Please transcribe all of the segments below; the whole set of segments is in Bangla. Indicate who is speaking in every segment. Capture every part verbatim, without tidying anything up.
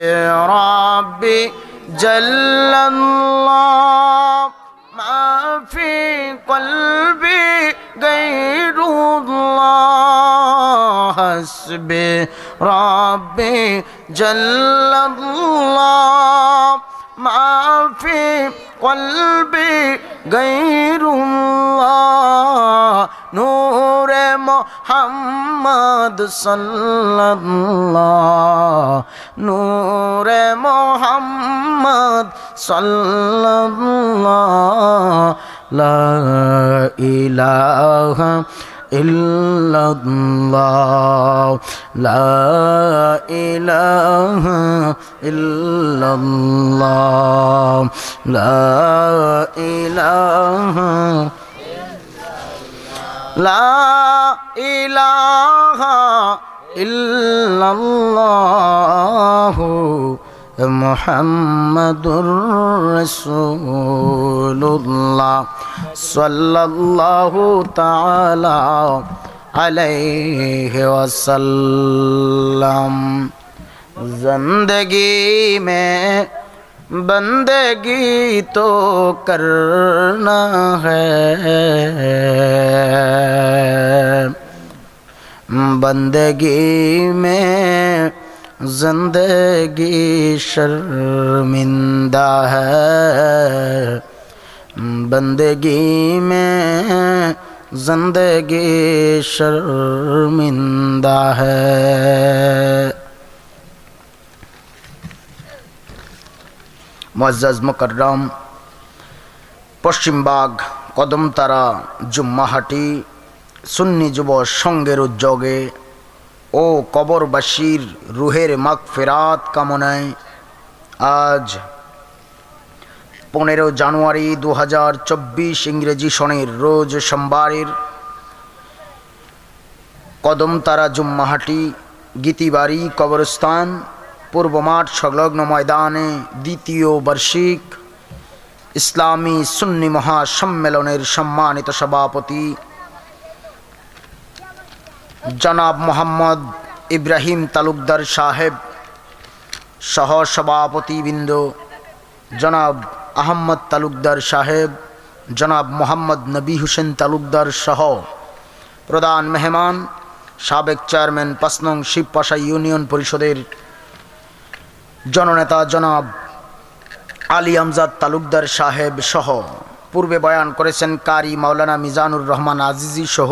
Speaker 1: ربي جل الله ما في قلبي غير الله حسبي ربي جل الله ما في قلبي غير الله نور محمد صلى الله نور محمد صلى الله لا إله إلا الله لا إله إلا الله لا إله لا إله إلا الله محمد رسول الله صلى الله تعالى عليه वसल्लम। जिंदगी में बंदगी तो करना है, बंदगी में जिंदगी शर्मिंदा है, बंदगी में जिंदगी शर्मिंदा है। मुअज़्ज़ज़ मुकर्रम पश्चिमबाग कदमतारा जुम्माहाटी सुन्नी जुब संघेर उद्योगे ओ कबरबासीर रूहेर मागफिरात कामनाय आज पंद्रह জানুয়ারি दो हज़ार चौबीस इंग्रेजी सनेर रोज सोमवारेर कदमतारा जुम्माहाटी गीतीबाड़ी कबरस्तान पूर्व माठ संलग्न मैदाने द्वितीय वार्षिक इस्लामी सुन्नी महासम्मेलनेर सम्मानित सभापति जनाब मोहम्मद इब्राहिम तालुकदार साहेब सह सभापति बिंदु जनाब अहमद तालुकदार साहेब जनाब मोहम्मद नबी हुसैन तालुकदार सह प्रधान मेहमान साबेक चेयरमैन पाँच नং शिवपाशा यूनियन परिषदेर जननेता जनाब आली আমজাদ तालुकदार साहेब सह पूर्वे बयान करेছেন कारी मौलाना मिजानुर रहमान आजिजी सह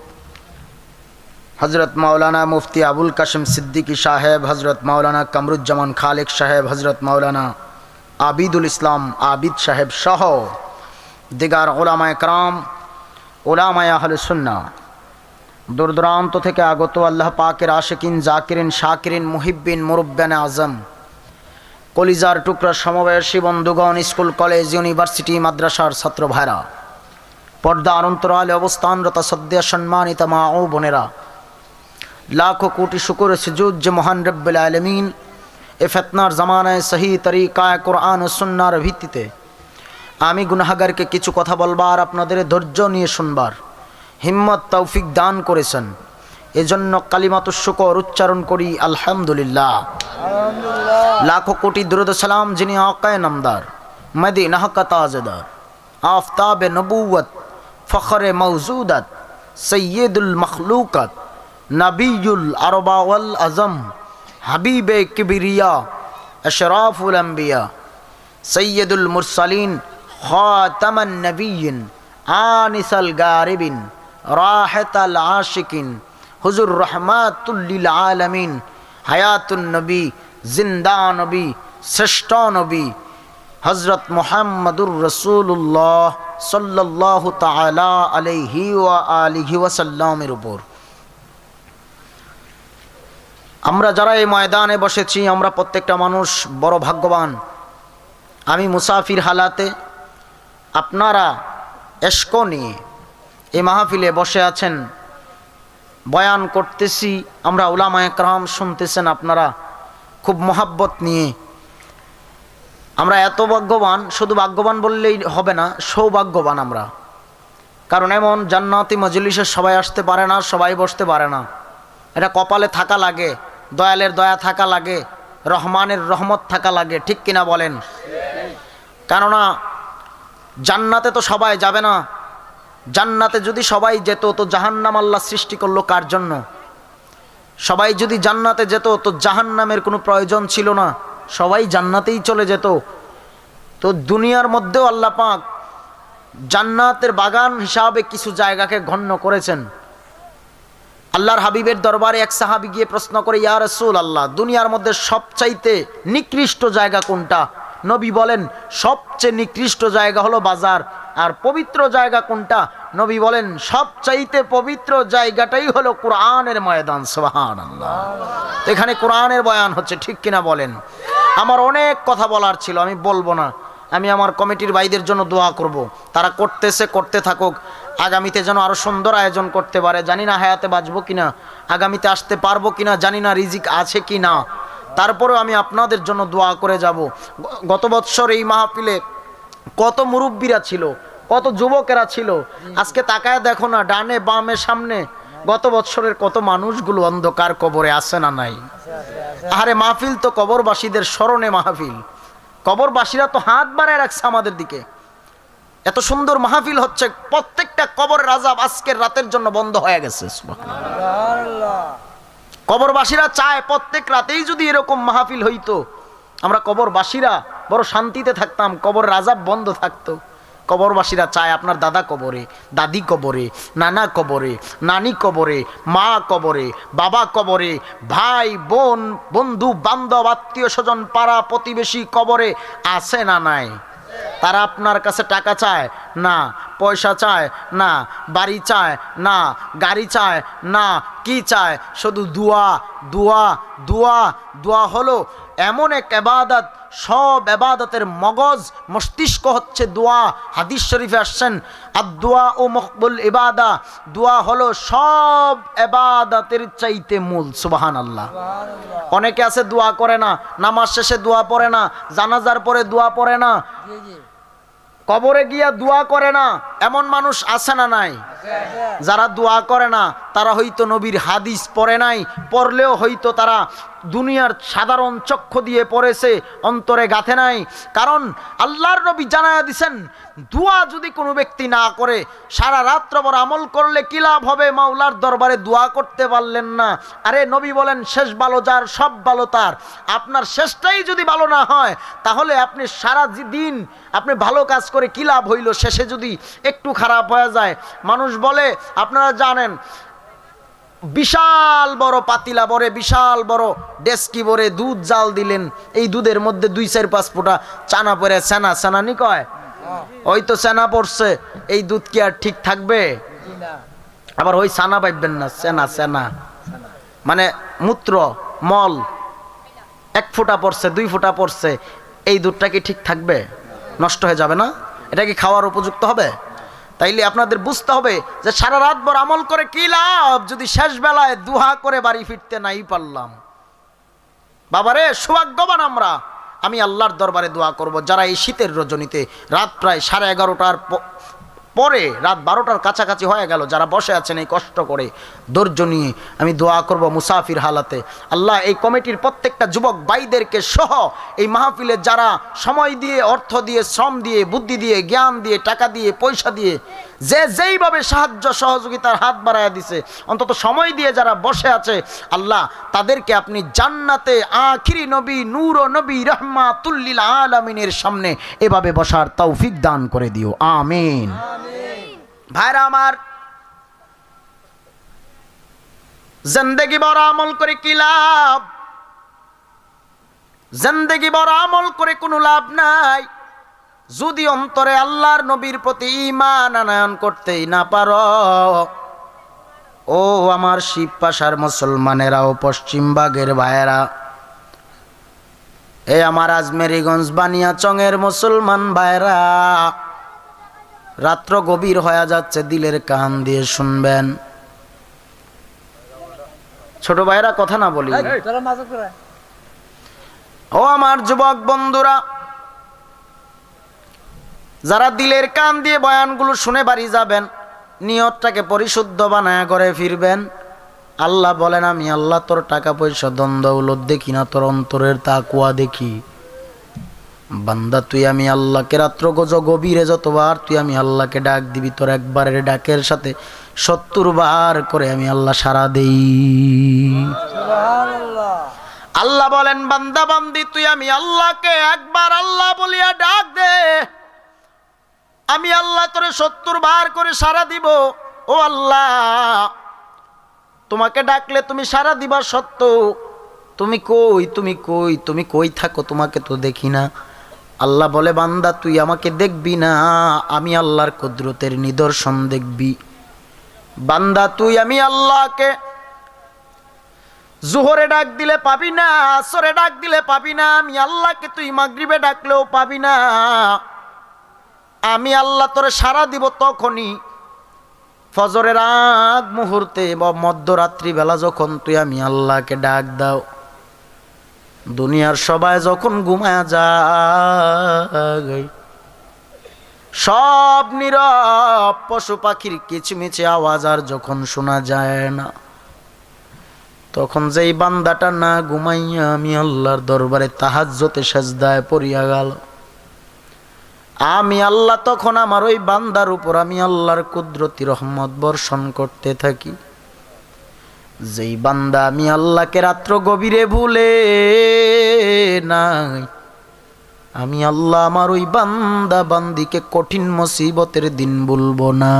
Speaker 1: हजरत मौलाना मुफ्ती अबुल कासिम सिद्दीकी साहेब हजरत मौलाना कमरुज्जामान खालिक साहेब हजरत मौलाना आबिदुल इस्लाम आबिद साहेब सह दिगार उलामाए कराम उलामाए अहले सुन्ना दूर दूरान्त थेके आगत अल्लाह पाकेर आशिकिन जाकिरिन शाकिरिन मुहिब्बिन मुरब्बियाने आजम कलिजार टुकरा समवयसी बंधुगण स्कूल कलेज यूनिभार्सिटी माद्रासार छात्र भाइरा पर्दार अंतराले अवस्थानरत सद्य सम्मानित मा ओ बोनेरा लाखों कोटि शुक्र सुजूद जे महान रब्बुल आलमीन ए फितनार जमानाय सही तरीकाय कुरआन और सुन्नार भित्तिते आमी गुनाहगारके किछु कथा बोलबार आपनादेर धैर्य निये शुनबार हिम्मत तौफिक दान करेছেন एजন্য कालिमातुश शुकर उच्चारण करी आलহামদুলিল্লাহ लाखों कोटि दुरूद सलाम जिनि आकाए नामदार मदीना का ताजदार आफ्ताब नबुव्वत फ़ख्र मौजूदत सय्यदुल मखलूकत नबीयुल अरबा वल अज़म हबीबे किबरिया अशराफुल अंबिया सय्यदुल मुरसलीन खातमन नबिय्यिन आनिसल गारिबिन राहतल आशिकिन हुज़ुर रहमतुल लिल आलमीन हयातुन नबी जिंदा नबी श्रेष्ठ नबी हजरत मुहम्मदुर रसूलुल्लाह सल्लल्लाहु ताला अलैहि व आलिहि वसल्लमेर ऊपर আমরা যারা এই ময়দানে বসেছি আমরা প্রত্যেকটা মানুষ বড় ভাগ্যবান। আমি মুসাফির হালাতে আপনারা ইশক নিয়ে এই মাহফিলে বসে আছেন, বয়ান করতেছি আমরা উলামায়ে কেরাম শুনতেছেন, আপনারা খুব মোহাব্বত নিয়ে। আমরা এত ভাগ্যবান, শুধু ভাগ্যবান বললেই হবে না, সৌভাগ্যবান আমরা। কারণ এমন জান্নাতি মজলিসে সবাই আসতে পারে না, সবাই বসতে পারে না। এটা কপালে থাকা লাগে, দয়ালের দয়া থাকা লাগে, রহমানের রহমত থাকা লাগে, ঠিক কিনা বলেন? কেননা জান্নাতে তো সবাই যাবে না। জান্নাতে যদি সবাই যেত তো জাহান্নাম আল্লাহ সৃষ্টি করলো কার জন্য? সবাই যদি জান্নাতে যেত তো জাহান্নামের কোনো প্রয়োজন ছিল না, সবাই জান্নাতেই চলে যেত। তো দুনিয়ার মধ্যেও আল্লাহ পাক জান্নাতের বাগান হিসাবে কিছু জায়গাকে গণ্য করেছেন। আল্লাহর হাবিবের দরবারে এক সাহাবী গিয়ে প্রশ্ন করে, ইয়া রাসূলুল্লাহ, দুনিয়ার মধ্যে সবচাইতে নিকৃষ্ট জায়গা কোনটা? নবী বলেন, সবচেয়ে নিকৃষ্ট জায়গা হলো বাজার। আর পবিত্র জায়গা কোনটা? নবী বলেন, সবচাইতে পবিত্র জায়গাটাই হলো কোরআনের ময়দান। সুবহানাল্লাহ। এখানে কোরআনের বয়ান হচ্ছে, ঠিক কিনা বলেন? আমার অনেক কথা বলার ছিল, আমি বলবো না। আমি আমার কমিটির ভাইদের জন্য দোয়া করব, তারা করতেছে, করতে থাকুক। আগামীতে যেন আরো সুন্দর আয়োজন করতে পারে। জানি না হায়াতে বাঁচবো কিনা, আগামীতে আসতে পারবো কিনা, জানি না রিজিক আছে কি না। তারপরেও আমি আপনাদের জন্য দোয়া করে যাব। গত বৎসর এই মাহফিলে কত মুরব্বীরা ছিল, কত যুবকেরা ছিল। আজকে তাকায় দেখো না, ডানে বামে সামনে গত বৎসরের কত মানুষগুলো অন্ধকার কবরে আছে না নাই? আরে মাহফিল তো কবরবাসীদের স্মরণে মাহফিল। কবরবাসীরা তো হাত বাড়ায় রাখছে আমাদের দিকে। এত সুন্দর মাহফিল হচ্ছে, প্রত্যেকটা কবরের আযাব আজকের রাতের জন্য বন্ধ হয়ে গেছে। সুবহানাল্লাহ। কবরবাসীরা চায় প্রত্যেক রাতেই যদি এরকম মাহফিল হইতো, আমরা কবরবাসীরা বড় শান্তিতে থাকতাম, কবরের আযাব বন্ধ থাকতো। কবরবাসীরা চায় আপনার দাদা কবরে, দাদি কবরে, নানা কবরে, নানি কবরে, মা কবরে, বাবা কবরে, ভাই বোন, বন্ধু বান্ধব, আত্মীয় স্বজন, পাড়া প্রতিবেশী কবরে আছে না নাই? তারা আপনার কাছে টাকা চায় না, পয়সা চায় না, বাড়ি চায় না, গাড়ি চায় না, কি চায়? শুধু দুয়া, দুয়া, দুয়া। দুয়া হলো এমন এক ইবাদত, সব ইবাদতের মগজ মস্তিষ্ক হচ্ছে দোয়া। হাদিস শরীফে আসছেন, আদ-দুআ ও মকবুল ইবাদা, দোয়া হলো সব ইবাদতের চাইতে মূল। সুবহানাল্লাহ। অনেকে আছে দোয়া করে না, নামাজ শেষে দোয়া পড়ে না, জানাজার পরে দোয়া পড়ে না, কবরে গিয়া দোয়া করে না, এমন মানুষ আছে না নাই? যারা দোয়া করে না তারা হয়তো নবীর হাদিস পড়ে নাই, পড়লেও হয়তো তারা দুনিয়ার সাধারণ চক্ষু দিয়ে পড়েছে, অন্তরে গাঁথে নাই। কারণ আল্লাহর নবী জানায়া দিছেন, দোয়া যদি কোনো ব্যক্তি না করে, সারা রাত্রভর আমল করলে কি লাভ হবে? মাওলার দরবারে দোয়া করতে পারলেন না। আরে নবী বলেন, শেষ ভালো যার, সব ভালো তার। আপনার শেষটাই যদি ভালো না হয়, তাহলে আপনি সারা দিন আপনি ভালো কাজ করে কি লাভ হইল? শেষে যদি একটু খারাপ হয়ে যায়। মানুষ বলে, আপনারা জানেন, বিশাল বড় পাতিলা ভরে, বিশাল বড় ডেস্কি ভরে দুধ জাল দিলেন, এই দুধের মধ্যে দুই চার পাঁচ ফোঁটা চানা পরে সেনা, সেনা নি কয়, ওই তো সেনা পড়ছে, এই দুধ কি আর ঠিক থাকবে? আবার ওই সানা পাইবেন না, সেনা, সেনা মানে মূত্র, মল, এক ফোঁটা পড়ছে, দুই ফোঁটা পড়ছে, এই দুধটা কি ঠিক থাকবে? নষ্ট হয়ে যাবে না? এটা কি খাওয়ার উপযুক্ত হবে? তাইলে আপনাদের বুঝতে হবে যে সারা রাত ভর আমল করে কি লাভ যদি শেষ বেলায় দুহা করে বাড়ি ফিরতে নাই পারলাম? বাবারে, সৌভাগ্যবান আমরা। আমি আল্লাহর দরবারে দোয়া করব, যারা এই শীতের রজনীতে রাত প্রায় সাড়ে এগারোটার পরে, রাত বারোটার কাছাকাছি হয়ে গেল, যারা বসে আছেন এই কষ্ট করে ধৈর্য নিয়ে, আমি দোয়া করব মুসাফির হালাতে। আল্লাহ এই কমিটির প্রত্যেকটা যুবক ভাইদেরকে সহ এই মাহফিলে যারা সময় দিয়ে, অর্থ দিয়ে, শ্রম দিয়ে, বুদ্ধি দিয়ে, জ্ঞান দিয়ে, টাকা দিয়ে, পয়সা দিয়ে, যে যেইভাবে সাহায্য সহযোগিতার হাত বাড়ায় দিছে, অন্তত সময় দিয়ে যারা বসে আছে, আল্লাহ তাদেরকে আপনি জান্নাতে আখিরি নবী, নূর ও নবী, রাহমাতুল লিল আলামিনের সামনে এভাবে বসার তৌফিক দান করে দিও, আমিন। ভাইরা আমার, জিন্দেগি বড় আমল করে কি লাভ? জিন্দেগি বড় আমল করে কোনো লাভ নাই যদি অন্তরে আল্লাহর নবীর প্রতি ঈমান আনয়ন করতেই না পারো। ও আমার শিব পাশার মুসলমানেরা ও পশ্চিম বাগের ভাইয়েরা, এ আমার আজমেরিগঞ্জ বানিয়াচংয়ের মুসলমান ভাইয়েরা, রাত্র গভীর হয়ে যাচ্ছে, দিলের কান দিয়ে শুনবেন। ছোট ভাইরা কথা না বলি। ও আমার যুবক বন্ধুরা, যারা দিলের কান দিয়ে বয়ানগুলো শুনে বাড়ি যাবেন, নিয়তটাকে পরিশুদ্ধ বানায়া করে ফিরবেন। আল্লাহ বলেন আমি আল্লাহ তোর টাকা পয়সা ধন দৌলত দেখি না, তোর অন্তরের তাকওয়া দেখি। বান্দা তুই আমি আল্লাহকে রাত্র গজ গভীরে যতবার তুই আমি আল্লাহকে ডাক দিবি, তোর একবারের ডাকের সাথে সত্তর বার করে আমি আল্লাহ সাড়া দেই। আল্লাহ বলেন বান্দা বান্দি তুই আমি আল্লাহকে একবার আল্লাহ বলিয়া ডাক দে, আমি আল্লাহ তোরে সত্তর বার করে সাড়া দিব। ও আল্লাহ, তোমাকে ডাকলে তুমি সাড়া দিবা সত্য, তুমি কই তুমি কই তুমি কই থাকো, তোমাকে তো দেখি না। আল্লাহ বলে বান্দা তুই আমাকে দেখবি না, আমি আল্লাহর কুদরতের নিদর্শন দেখবি। বান্দা তুই আমি আল্লাহকে জোহরে ডাক দিলে পাবি না, আসরে ডাক দিলে পাবি না, আমি আল্লাহকে তুই মাগরিবে ডাকলেও পাবি না। আমি আল্লাহ তোরে সাড়া দিব তখনই ফজরের আগ মুহূর্তে বা মধ্যরাত্রি বেলা যখন তুই আমি আল্লাহকে ডাক দাও। দুনিয়ার সবাই যখন ঘুমায়া যায়, সব নীরব, পশু পাখির কিচমিচে আওয়াজ আর যখন শোনা যায় না, তখন যেই বান্দাটা না ঘুমাইয়া আমি আল্লাহর দরবারে তাহাজ্জুদে সিজদায় পড়িয়া গেল, আমি আল্লাহ তখন আমার ওই বান্দার উপর আমি আল্লাহর কুদরতি রহমত বর্ষণ করতে থাকি। যেই বান্দা আমি আল্লাহকে রাত্র গভীরে ভুলে নাই, আমি আল্লাহ আমার ওই বান্দা বান্দিকে কঠিন মুসিবতের দিন ভুলবো না।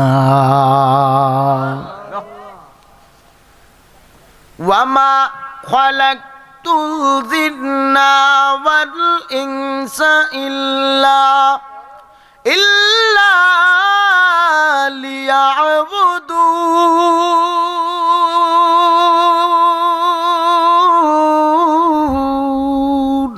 Speaker 1: ওয়ামা খালাকতুল জিন্না ওয়াল ইনসা ইল্লা ইল্লা লিয়াবুদুন।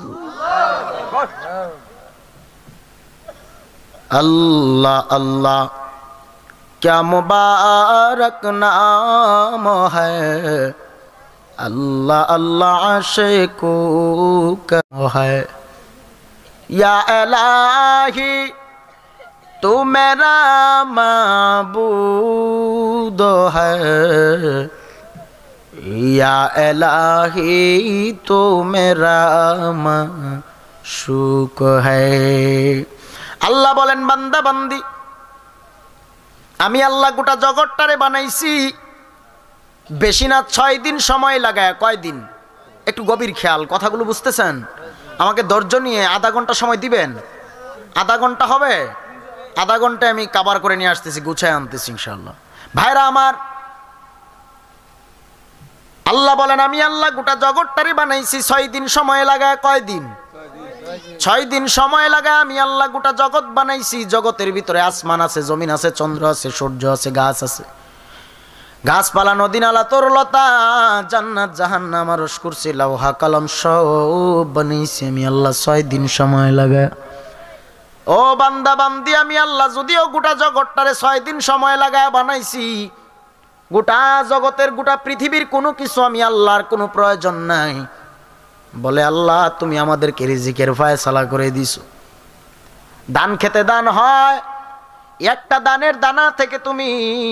Speaker 1: अल्लाह अल्लाह क्या मुबारक नाम है, अल्लाह अल्लाह आशिको का है। या इलाही तू मेरा माबूद है, या इलाही तू मेरा माशूक है। আল্লাহ বলেন বান্দা বান্দি আমি আল্লাহ গোটা জগৎটারে বানাইছি বেশি না ছয় দিন সময় লাগায়। কয় দিন? একটু গভীর খেয়াল, কথাগুলো বুঝতেছেন? আমাকে ধৈর্য নিয়ে আধা ঘন্টা সময় দিবেন। আধা ঘন্টা হবে? আধা ঘন্টায় আমি কাবার করে নিয়ে আসতেছি, গুছায় আনতেছি ইনশাআল্লাহ। ভাইরা আমার, আল্লাহ বলেন আমি আল্লাহ গোটা জগৎটারে বানাইছি ছয় দিন সময় লাগায়। কয় দিন? ছয় দিন সময় লাগা আমি আল্লাহ গোটা জগৎ বানাইছি। জগতের ভিতরে আসমান আছে, জমিন আছে, চন্দ্র আছে, সূর্য আছে, গাছ আছে, গাছপালা, নদী নালা, তরলতা, জান্নাত জাহান্নাম, আরশ কুরসি লওহা কলম সব বানাইছি আমি আল্লাহ ছয় দিন সময় লাগা। ও বান্দা বান্দি আমি আল্লাহ যদিও গোটা জগৎটারে ছয় দিন সময় লাগায় বানাইছি, গোটা জগতের গোটা পৃথিবীর কোনো কিছু আমি আল্লাহর কোনো প্রয়োজন নাই। বলে আল্লাহ তুমি আমাদেরকে রিজিকের ফয়সালা করে দিছো। দান খেতে দান হয়, একটা দানের দানা থেকে তুমি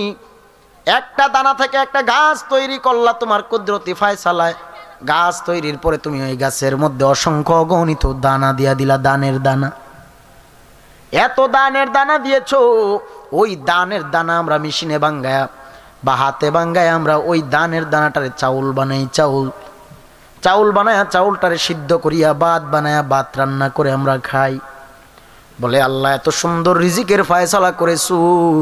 Speaker 1: একটা দানা থেকে একটা গাছ তৈরি করলা তোমার কুদরতি ফয়সালায়। গাছ তৈরির পরে তুমি ওই গাছের মধ্যে অসংখ্য অগণিত দানা দিয়া দিলা, দানের দানা। এত দানের দানা দিয়েছো, ওই দানের দানা আমরা মেশিনে ভাঙ্গায়া বা হাতে ভাঙ্গায় আমরা ওই দানের দানাটারে চাউল বানাই। চাউল চাউল বানায়া চাউলটারে সিদ্ধ করিয়া ভাত বানায়া ভাত রান্না করে আমরা খাই। বলে আল্লাহ এত সুন্দর রিজিকের ফয়সালা করেছো,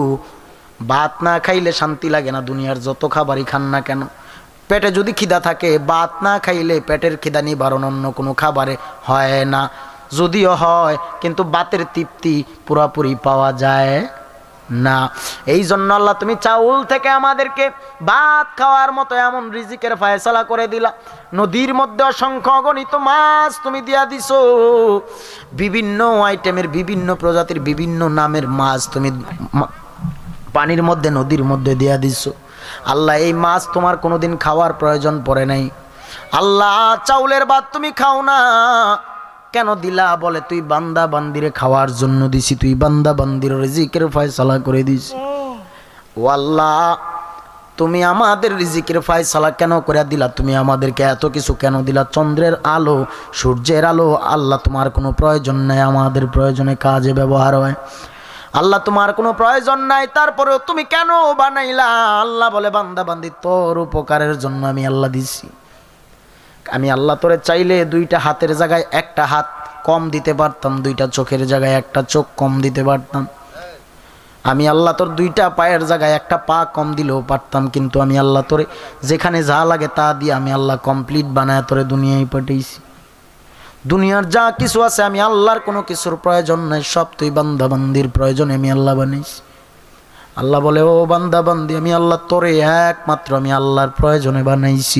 Speaker 1: ভাত না খাইলে শান্তি লাগে না। দুনিয়ার যত খাবারই খান না কেন, পেটে যদি খিদা থাকে, ভাত না খাইলে পেটের খিদা নিবারণ অন্য কোনো খাবারে হয় না। যদিও হয় কিন্তু ভাতের তৃপ্তি পুরাপুরি পাওয়া যায় না। এই জন্য আল্লাহ তুমি চাউল থেকে আমাদেরকে ভাত খাওয়ার মতো এমন রিজিকের ফয়সালা করে দিলা। নদীর মধ্যে অসংখ্য অগণিত মাছ তুমি দিয়া দিছো, বিভিন্ন আইটেমের, বিভিন্ন প্রজাতির, বিভিন্ন নামের মাছ তুমি পানির মধ্যে, নদীর মধ্যে দিয়া দিছো। আল্লাহ এই মাছ তোমার কোনোদিন খাওয়ার প্রয়োজন পড়ে নাই। আল্লাহ চাউলের ভাত তুমি খাও না, কেন দিলা? বলে তুই বান্দা বান্দিরে খাওয়ার জন্য দিছি, তুই বান্দা বান্দির রিজিকের ফয়সালা করে দিছি। ও আল্লাহ তুমি আমাদের রিজিকের ফয়সালা কেন করে দিলা? তুমি আমাদেরকে এত কিছু কেন দিলা? চন্দ্রের আলো, সূর্যের আলো, আল্লাহ তোমার কোনো প্রয়োজন নাই, আমাদের প্রয়োজনে কাজে ব্যবহার হয়। আল্লাহ তোমার কোনো প্রয়োজন নাই, তারপরেও তুমি কেন বানাইলা? আল্লাহ বলে বান্দা বান্দি তোর উপকারের জন্য আমি আল্লাহ দিছি। আমি আল্লাহ তোরে চাইলে দুইটা হাতের জায়গায় একটা হাত কম দিতে পারতাম, দুইটা চোখের জায়গায় একটা চোখ কম দিতে পারতাম। আমি আল্লাহ তোর দুইটা পায়ের জায়গায় একটা পা কম দিলেও পারতাম, কিন্তু আমি আল্লাহ তোরে যেখানে যা লাগে তা দিয়ে আমি আল্লাহ কমপ্লিট বানায় তোরে দুনিয়ায় পাঠাইছি। দুনিয়ার যা কিছু আছে আমি আল্লাহর কোনো কিছুর প্রয়োজন নাই, সব তুই বান্দা বান্দির প্রয়োজনে আমি আল্লাহ বানাইছি। আল্লাহ বলে ও বান্দা বান্দি, আমি আল্লাহ তোরে একমাত্র আমি আল্লাহর প্রয়োজনে বানাইছি।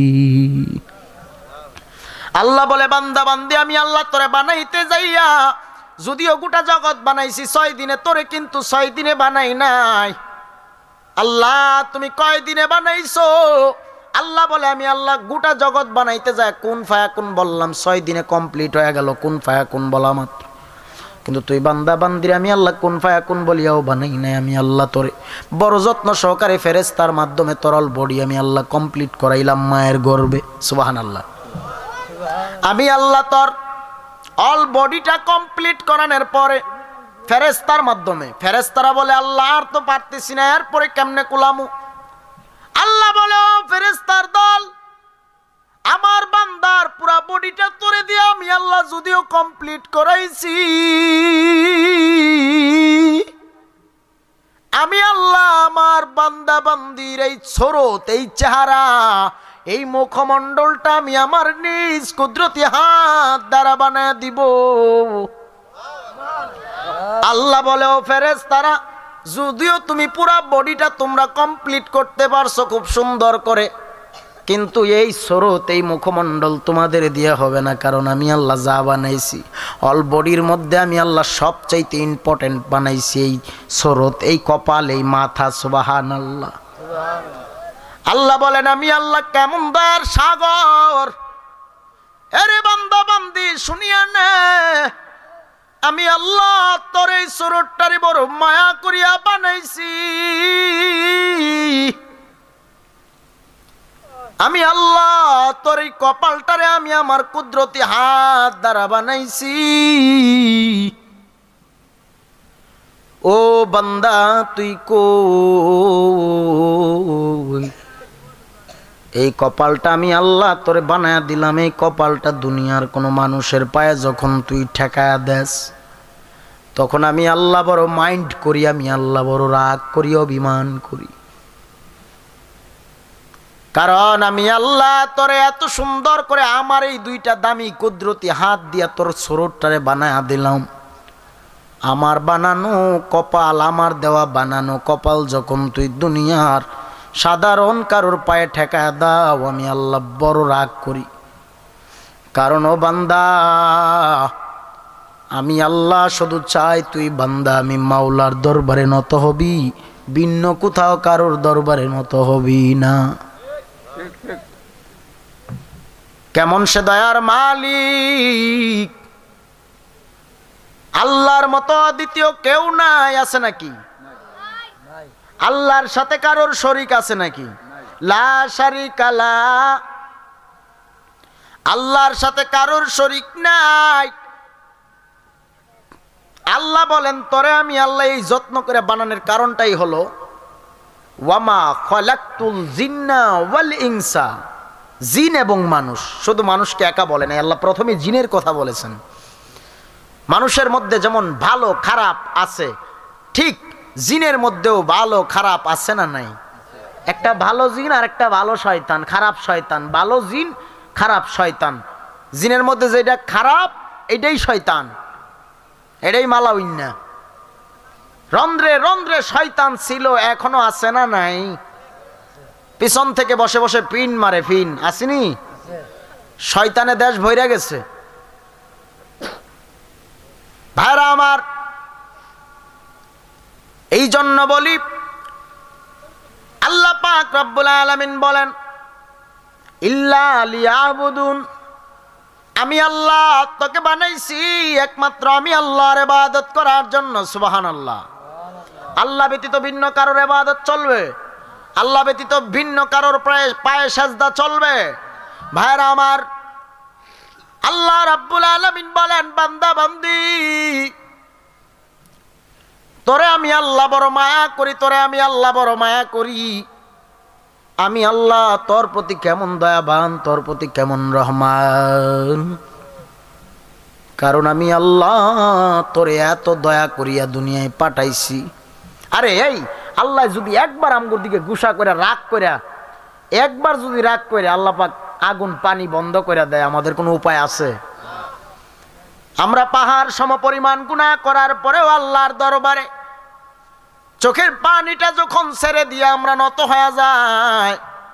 Speaker 1: আল্লাহ বলে বান্দা বান্দি, আমি আল্লাহ তোরে বানাইতে যাইয়া যদিও গোটা জগৎ বানাইছি ছয় দিনে, তোরে কিন্তু ছয় দিনে বানাই নাই। আল্লাহ তুমি কয় দিনে বানাইছো? আল্লাহ বলে আমি আল্লাহ গোটা জগৎ বানাইতে যায় কুন ফায়াকুন বললাম, ছয় দিনে কমপ্লিট হয়ে গেল কুন ফায়াকুন বলা মাত্র। কিন্তু তুই বান্দা বান্দির আমি আল্লাহ কুন ফায়াকুন বলিয়াও বানাই নাই। আমি আল্লাহ তোরে বড় যত্ন সহকারে ফেরেশতার মাধ্যমে তরল বডি আমি আল্লাহ কমপ্লিট করাইলাম মায়ের গর্ভে। সুবহানাল্লাহ। আমি আল্লাহ তোর অল বডিটা কমপ্লিট করানোর পরে ফেরেশতার মাধ্যমে, ফেরেশতারা বলে আল্লাহ আর তো পারতেছি না, এরপরে কেমনে কুলামু? আল্লাহ বলে ও ফেরেশতার দল, আমার বান্দার পুরা বডিটা তোরে দিয়ে আমি আল্লাহ যদিও কমপ্লিট করাইছি, আমি আল্লাহ আমার বান্দা বান্দির এই ছোরত, এই চেহারা, এই মুখমণ্ডলটা আমি আমার নিজ কুদরতি হাত দ্বারা বানায় দিব। আল্লাহ বলে ও ফেরেশতারা, যদিও তুমি পুরা বডিটা তোমরা কমপ্লিট করতে পারছো খুব সুন্দর করে, কিন্তু এই স্রোত, এই মুখমণ্ডল তোমাদের দিয়ে হবে না, কারণ আমি আল্লাহ যা বানাইছি অল বডির মধ্যে আমি আল্লাহ সবচাইতে ইম্পর্টেন্ট বানাইছি এই স্রোত, এই কপাল, এই মাথা। সুবহানাল্লাহ। আল্লাহ বলেন আমি আল্লাহ কেমন দয়ার সাগর, আরে বান্দা বান্দি শুনিয়া নে, আমি আল্লাহ তোর এই সুরটারে বড় মায়া করিয়া বানাইছি। আমি আল্লাহ তোর এই কপালটারে আমি আমার কুদরতি হাত দ্বারা বানাইছি। ও বান্দা তুই কই? এই কপালটা আমি আল্লাহ তোরে বানায়া দিলাম। এই কপালটা দুনিয়ার কোনো মানুষের পায়ে যখন তুই ঠেকায়া দেস, তখন আমি আল্লাহ বড় মাইন্ড করি, আমি আল্লাহ বড় রাগ করি, অভিমান করি। কারণ আমি আল্লাহ তোরে এত সুন্দর করে আমার এই দুইটা দামি কুদরতি হাত দিয়া তোর শরীরটারে বানায়া দিলাম। আমার বানানো কপাল, আমার দেওয়া বানানো কপাল যখন তুই দুনিয়ার সাধারণ কারোর পায়ে ঠেকায় দাও, আমি আল্লাহ বড় রাগ করি। কারণ ও বান্দা, আমি আল্লাহ শুধু চাই তুই বান্দা আমি মাওলার দরবারে নত হবি, ভিন্ন কোথাও কারোর দরবারে নত হবি না। কেমন সে দয়ার মালিক! আল্লাহর মতো দ্বিতীয় কেউ নাই, আছে নাকি? আল্লাহর সাথে কারোর শরীক আছে নাকি? লা শারিকা লা, আল্লাহর সাথে কারোর শরীক নাই। আল্লাহ বলেন তোরে আমি আল্লাহ এই যত্ন করে বানানোর কারণটাই হলো ওয়ামা খালাকতুল জিন্না ওয়াল ইনসা, জিন এবং মানুষ। শুধু মানুষকে একা বলেন, আল্লাহ প্রথমে জিনের কথা বলেছেন। মানুষের মধ্যে যেমন ভালো খারাপ আছে, ঠিক জিনের মধ্যেও ভালো খারাপ আছে না নাই? একটা ভালো জিন আর একটা ভালো শয়তান, খারাপ শয়তান। ভালো জিন, খারাপ শয়তান। জিনের মধ্যে যেটা খারাপ এটাই শয়তান, এটাই মালাউইন্না। রন্ধ্রে রন্ধ্রে শয়তান ছিল, এখনো আছে না নাই? পিছন থেকে বসে বসে পিন মারে, পিন আসেনি? শয়তানে দেশ ভইরা গেছে। ভাইরা আমার, এই জন্য বলি আল্লাহ পাক রব্বুল আলামিন বলেন ইল্লা লিয়াবুদুন, আমি আল্লাহ তোকে বানাইছি একমাত্র আমি আল্লাহর ইবাদত করার জন্য। সুবহানাল্লাহ। আল্লাহ ব্যতীত ভিন্ন কারোর ইবাদত চলবে? আল্লাহ ব্যতীত ভিন্ন কারোর পায়ে সাজদা চলবে? ভাইরা আমার, আল্লাহ রাব্বুল আলামিন বলেন, বান্দা বান্দি, তোরে আমি আল্লাহ বড় মায়া করি, তোরে আমি আল্লাহ বড় মায়া করি। আমি আল্লাহ তোর প্রতি কেমন দয়াবান, তোর প্রতি কেমন রহমান, কারণ আমি আল্লাহ তোরে এত দয়া করিয়া দুনিয়ায় পাঠাইছি। আরে এই আল্লাহ যদি একবার আমগোর দিকে গুসা করে রাগ করে, একবার যদি রাগ করে আল্লাহ পাক আগুন পানি বন্ধ করে দেয়, আমাদের কোনো উপায় আছে? আমরা পাহাড় সমপরিমাণ গুনাহ করার পরেও আল্লাহর দরবারে চোখের পানিটা যখন ছেড়ে দিয়ে আমরা নত হয়ে যাই,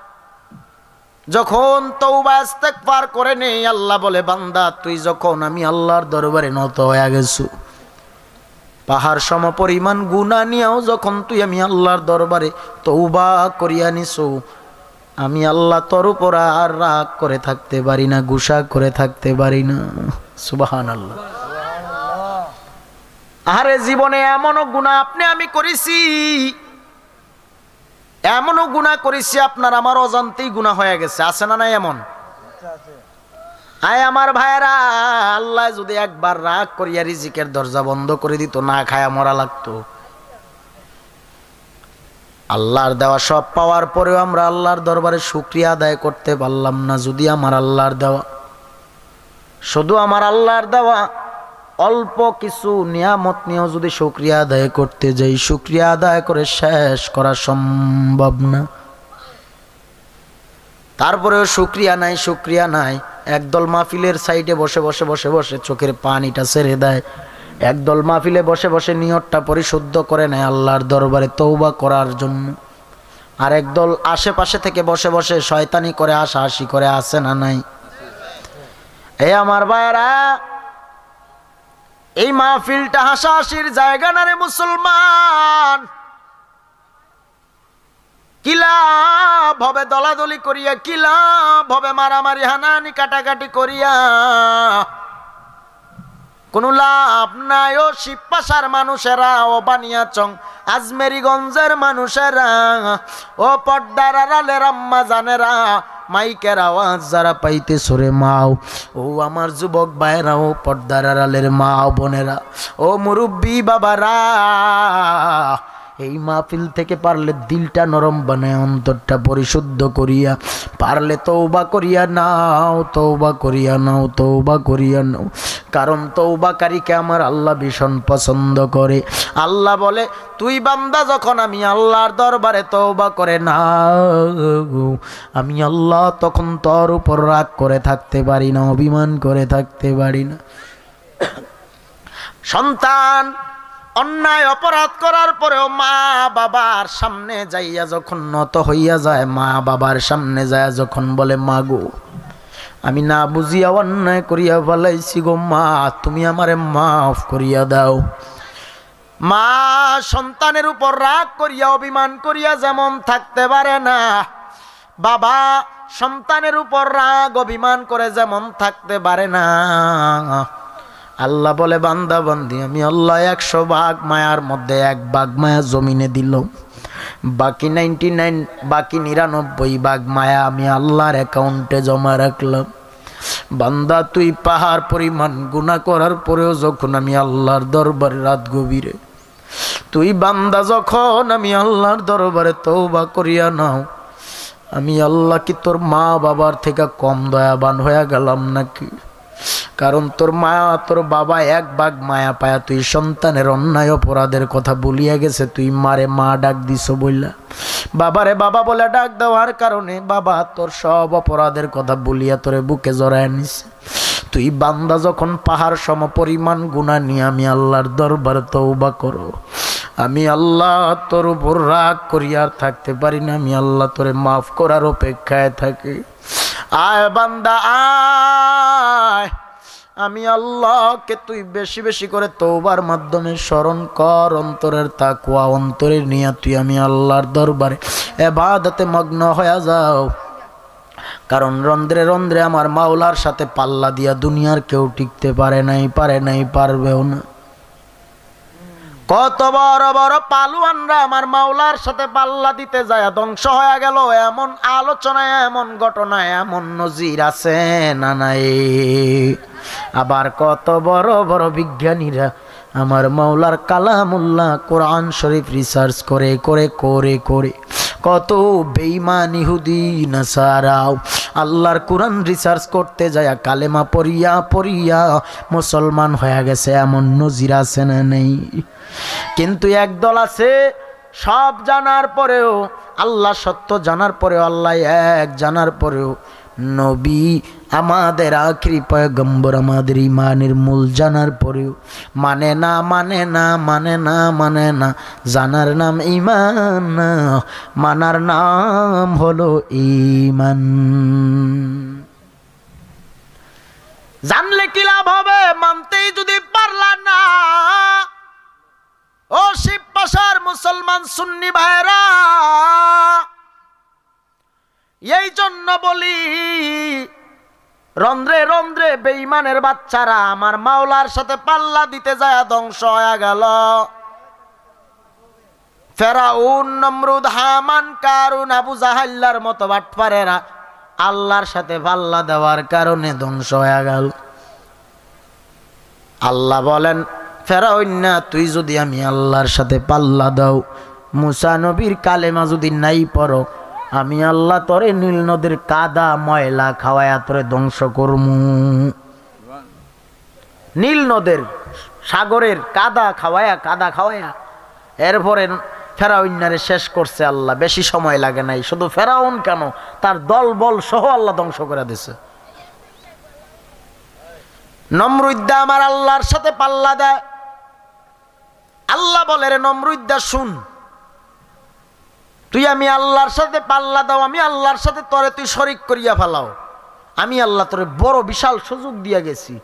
Speaker 1: যখন তওবা ইস্তেগফার করে নেই, আল্লাহ বলে, বান্দা তুই যখন আমি আল্লাহর দরবারে নত হয়ে গেছো, পাহাড় সমপরিমাণ গুনাহ নিয়েও যখন তুই আমি আল্লাহর দরবারে তওবা করিয়া নিছো, আমি আল্লাহ তোর উপর আর রাগ করে থাকতে পারি না, গুসা করে থাকতে পারি না। সুবহানাল্লাহ। আরে জীবনে এমনও গুনাহ আপনি আমি করেছি, এমনও গুনাহ করেছি আপনার আমার অজান্তেই গুনাহ হয়ে গেছে, আছে না নাই এমন? আয় আমার ভাইরা, আল্লাহ যদি একবার রাগ করিয়া রিজিকের দরজা বন্ধ করে দিত, না খায়া মরা লাগতো। আল্লাহর দেওয়া সব পাওয়ার পরেও আমরা আল্লাহর দরবারে শুকরিয়া আদায় করতে পারলাম না। যদি আমার আল্লাহর দেওয়া, শুধু আমার আল্লাহর দেওয়া অল্প কিছু নিয়ামত নিয়েও যদি শুকরিয়া আদায় করতে যাই, শুকরিয়া আদায় করে শেষ করা সম্ভব না। তারপরেও শুকরিয়া নাই, শুকরিয়া নাই। একদল মাহফিলের সাইডে বসে বসে বসে বসে চোখের পানিটা ছেড়ে দেয়, একদল মাহফিলে বসে বসে নিয়তটা পরিশুদ্ধ করে নেয় আল্লাহর দরবারে তওবা করার জন্য, আর একদল আশেপাশে থেকে বসে বসে শয়তানি করে, হাসাহাসি করে, আছে না নাই? এ আমার ভাইরা, এই মাহফিলটা হাসাহাসির জায়গা না রে মুসলমান। কি লাভ হবে দলাদলি করিয়া, কি লাভ হবে মারামারি হানাহানি কাটাকাটি করিয়া? কোন লাভ নাই। ও শিবপাশার মানুষেরা, ও বানিয়াচং আজমেরিগঞ্জের মানুষেরা, ও পর্দার আড়ালের আম্মা জানেরা, মাইকের আওয়াজ যারা পাইতে সরে মাও, ও আমার যুবক ভাইরা, ও পর্দার আড়ালের মা বোনেরা, ও মুরব্বী বাবারা, এই মাহফিল থেকে পারলে দিলটা নরম বানায়, অন্তরটা পরিশুদ্ধ করিয়া, পারলে তওবা করিয়া নাও, তওবা করিয়া নাও, তওবা করিয়া নাও। কারণ তওবাকারীকে আমার আল্লাহ ভীষণ পছন্দ করে। আল্লাহ বলে, তুই বান্দা যখন আমি আল্লাহর দরবারে তওবা করে না, আমি আল্লাহ তখন তোর উপর রাগ করে থাকতে পারি না, অভিমান করে থাকতে পারি না। সন্তান অন্যায় অপরাধ করার পরেও মা বাবার সামনে যাইয়া যখন নত হইয়া যায়, মা বাবার সামনে যায় যখন বলে, মা গো আমি না বুঝিয়া অন্যায় করিয়া ফেলাইছি গো মা, তুমি আমারে মাফ করিয়া দাও। মা সন্তানের উপর রাগ করিয়া অভিমান করিয়া যেমন থাকতে পারে না, বাবা সন্তানের উপর রাগ অভিমান করে যেমন থাকতে পারে না, আল্লাহ বলে, বান্দা বান্দি আমি আল্লাহ একশো ভাগ মায়ার মধ্যে এক ভাগ মায়া জমিনে দিল, বাকি নাইনটি নাইন বাকি নিরানব্বই ভাগ মায়া আমি আল্লাহর অ্যাকাউন্টে জমা রাখলাম। বান্দা তুই পাহাড় পরিমাণ গুনাহ করার পরেও যখন আমি আল্লাহর দরবারে রাত গভীরে, তুই বান্দা যখন আমি আল্লাহর দরবারে তওবা করিয়া নাও, আমি আল্লাহ কি তোর মা বাবার থেকে কম দয়াবান হয়ে গেলাম নাকি? কারণ তোর মা তোর বাবা এক ভাগ মায়া পায়া তুই সন্তানের অন্যায় অপরাধের কথা বলিয়া গেছে, তুই মারে মা ডাক দিছ বইলা, বাবারে বাবা বলে ডাক দেওয়ার কারণে বাবা তোর সব অপরাধের কথা বলিয়া তোরে বুকে জড়ায় নিছে। তুই বান্দা যখন পাহাড় সম পরিমাণ গুনাহ নিয়ে আমি আল্লাহর দরবারে তওবা করো, আমি আল্লাহ তোর উপর রাগ করিয়া থাকতে পারি না, আমি আল্লাহ তোরে মাফ করার অপেক্ষায় থাকি। আয় বান্দা আয়, আমি আল্লাহকে তুই বেশি বেশি করে তওবার মাধ্যমে স্মরণ কর, অন্তরের তাকওয়া অন্তরে নিয়ে তুই আমি আল্লাহর দরবারে ইবাদতে মগ্ন হয়ে যাও। কারণ রন্ধ্রে রন্ধ্রে আমার মাওলার সাথে পাল্লা দিয়া দুনিয়ার কেউ টিকতে পারে নাই, পারে নাই, পারবেও না। কত বড় বড় পালুয়ানরা আমার মাওলার সাথে পাল্লা দিতে যায় ধ্বংস হয়ে গেল। এমন আলোচনায়, এমন ঘটনায়, এমন নজির আছে না নাই? আবার কত বড় বড় বিজ্ঞানীরা আমার মাওলার কালামুল্লাহ কোরআন শরীফ রিসার্চ করে করে করে করে কত বেঈমান ইহুদি নাসারাও আল্লাহর কোরআন রিসার্চ করতে যায় কালেমা পড়িয়া পড়িয়া মুসলমান হয়ে গেছে। এমন নজির আছে না নেই? কিন্তু একদল আছে সব জানার পরেও, আল্লাহ সত্য জানার পরেও, আল্লাহ এক জানার পরেও, নবী আমাদের আখরি পয়গম্বর আমাদের ইমানের মূল জানার পরেও মানে না মানে না মানে না মানে না। জানার নাম ইমান না, মানার নাম হলো ইমান। জানলে কি লাভ হবে? মানতেই যদি পারলা না। ও শিব পাশার মুসলমান সুন্নি ভাইরা, এই জন্য বলি রন্ধ্রে রন্ধ্রে বেঈমানের বাচ্চারা আমার মাওলার সাথে পাল্লা দিতে যায় ধ্বংস হয়ে গেল। ফেরাউন, নমরুদ, হামান, কারুন, আবু জাহাল্লার মতো বাটপারেরা আল্লাহর সাথে পাল্লা দেওয়ার কারণে ধ্বংস হয়ে গেল। আল্লাহ বলেন, ফেরাউন না, তুই যদি আমি আল্লাহর সাথে পাল্লা দাও, মুসা নবীর কালেমা যদি নাই পড়ো, আমি আল্লাহ তোরে নীল নদীর কাদা ময়লা খাওয়ায়া তোরে ধ্বংস করমু। নীল নদের সাগরের কাদা খাওয়ায়া কাদা খাওয়ায়া এরপরে ফেরাউন্নারে শেষ করছে আল্লাহ। বেশি সময় লাগে নাই, শুধু ফেরাউন কেন তার দল বল সহ আল্লাহ ধ্বংস করে দিছে। নমরুদ্দা আমার আল্লাহর সাথে পাল্লা দেয়। আল্লাহ বলে, রে নমরুদ্দা শুন, তুই আমি আল্লাহর সাথে পাল্লা দাও, আমি আল্লাহর সাথে তোরে তুই শরিক করিয়া ফেলাও, আমি আল্লাহ তোরে বড় বিশাল সুযোগ দিয়া গেছি।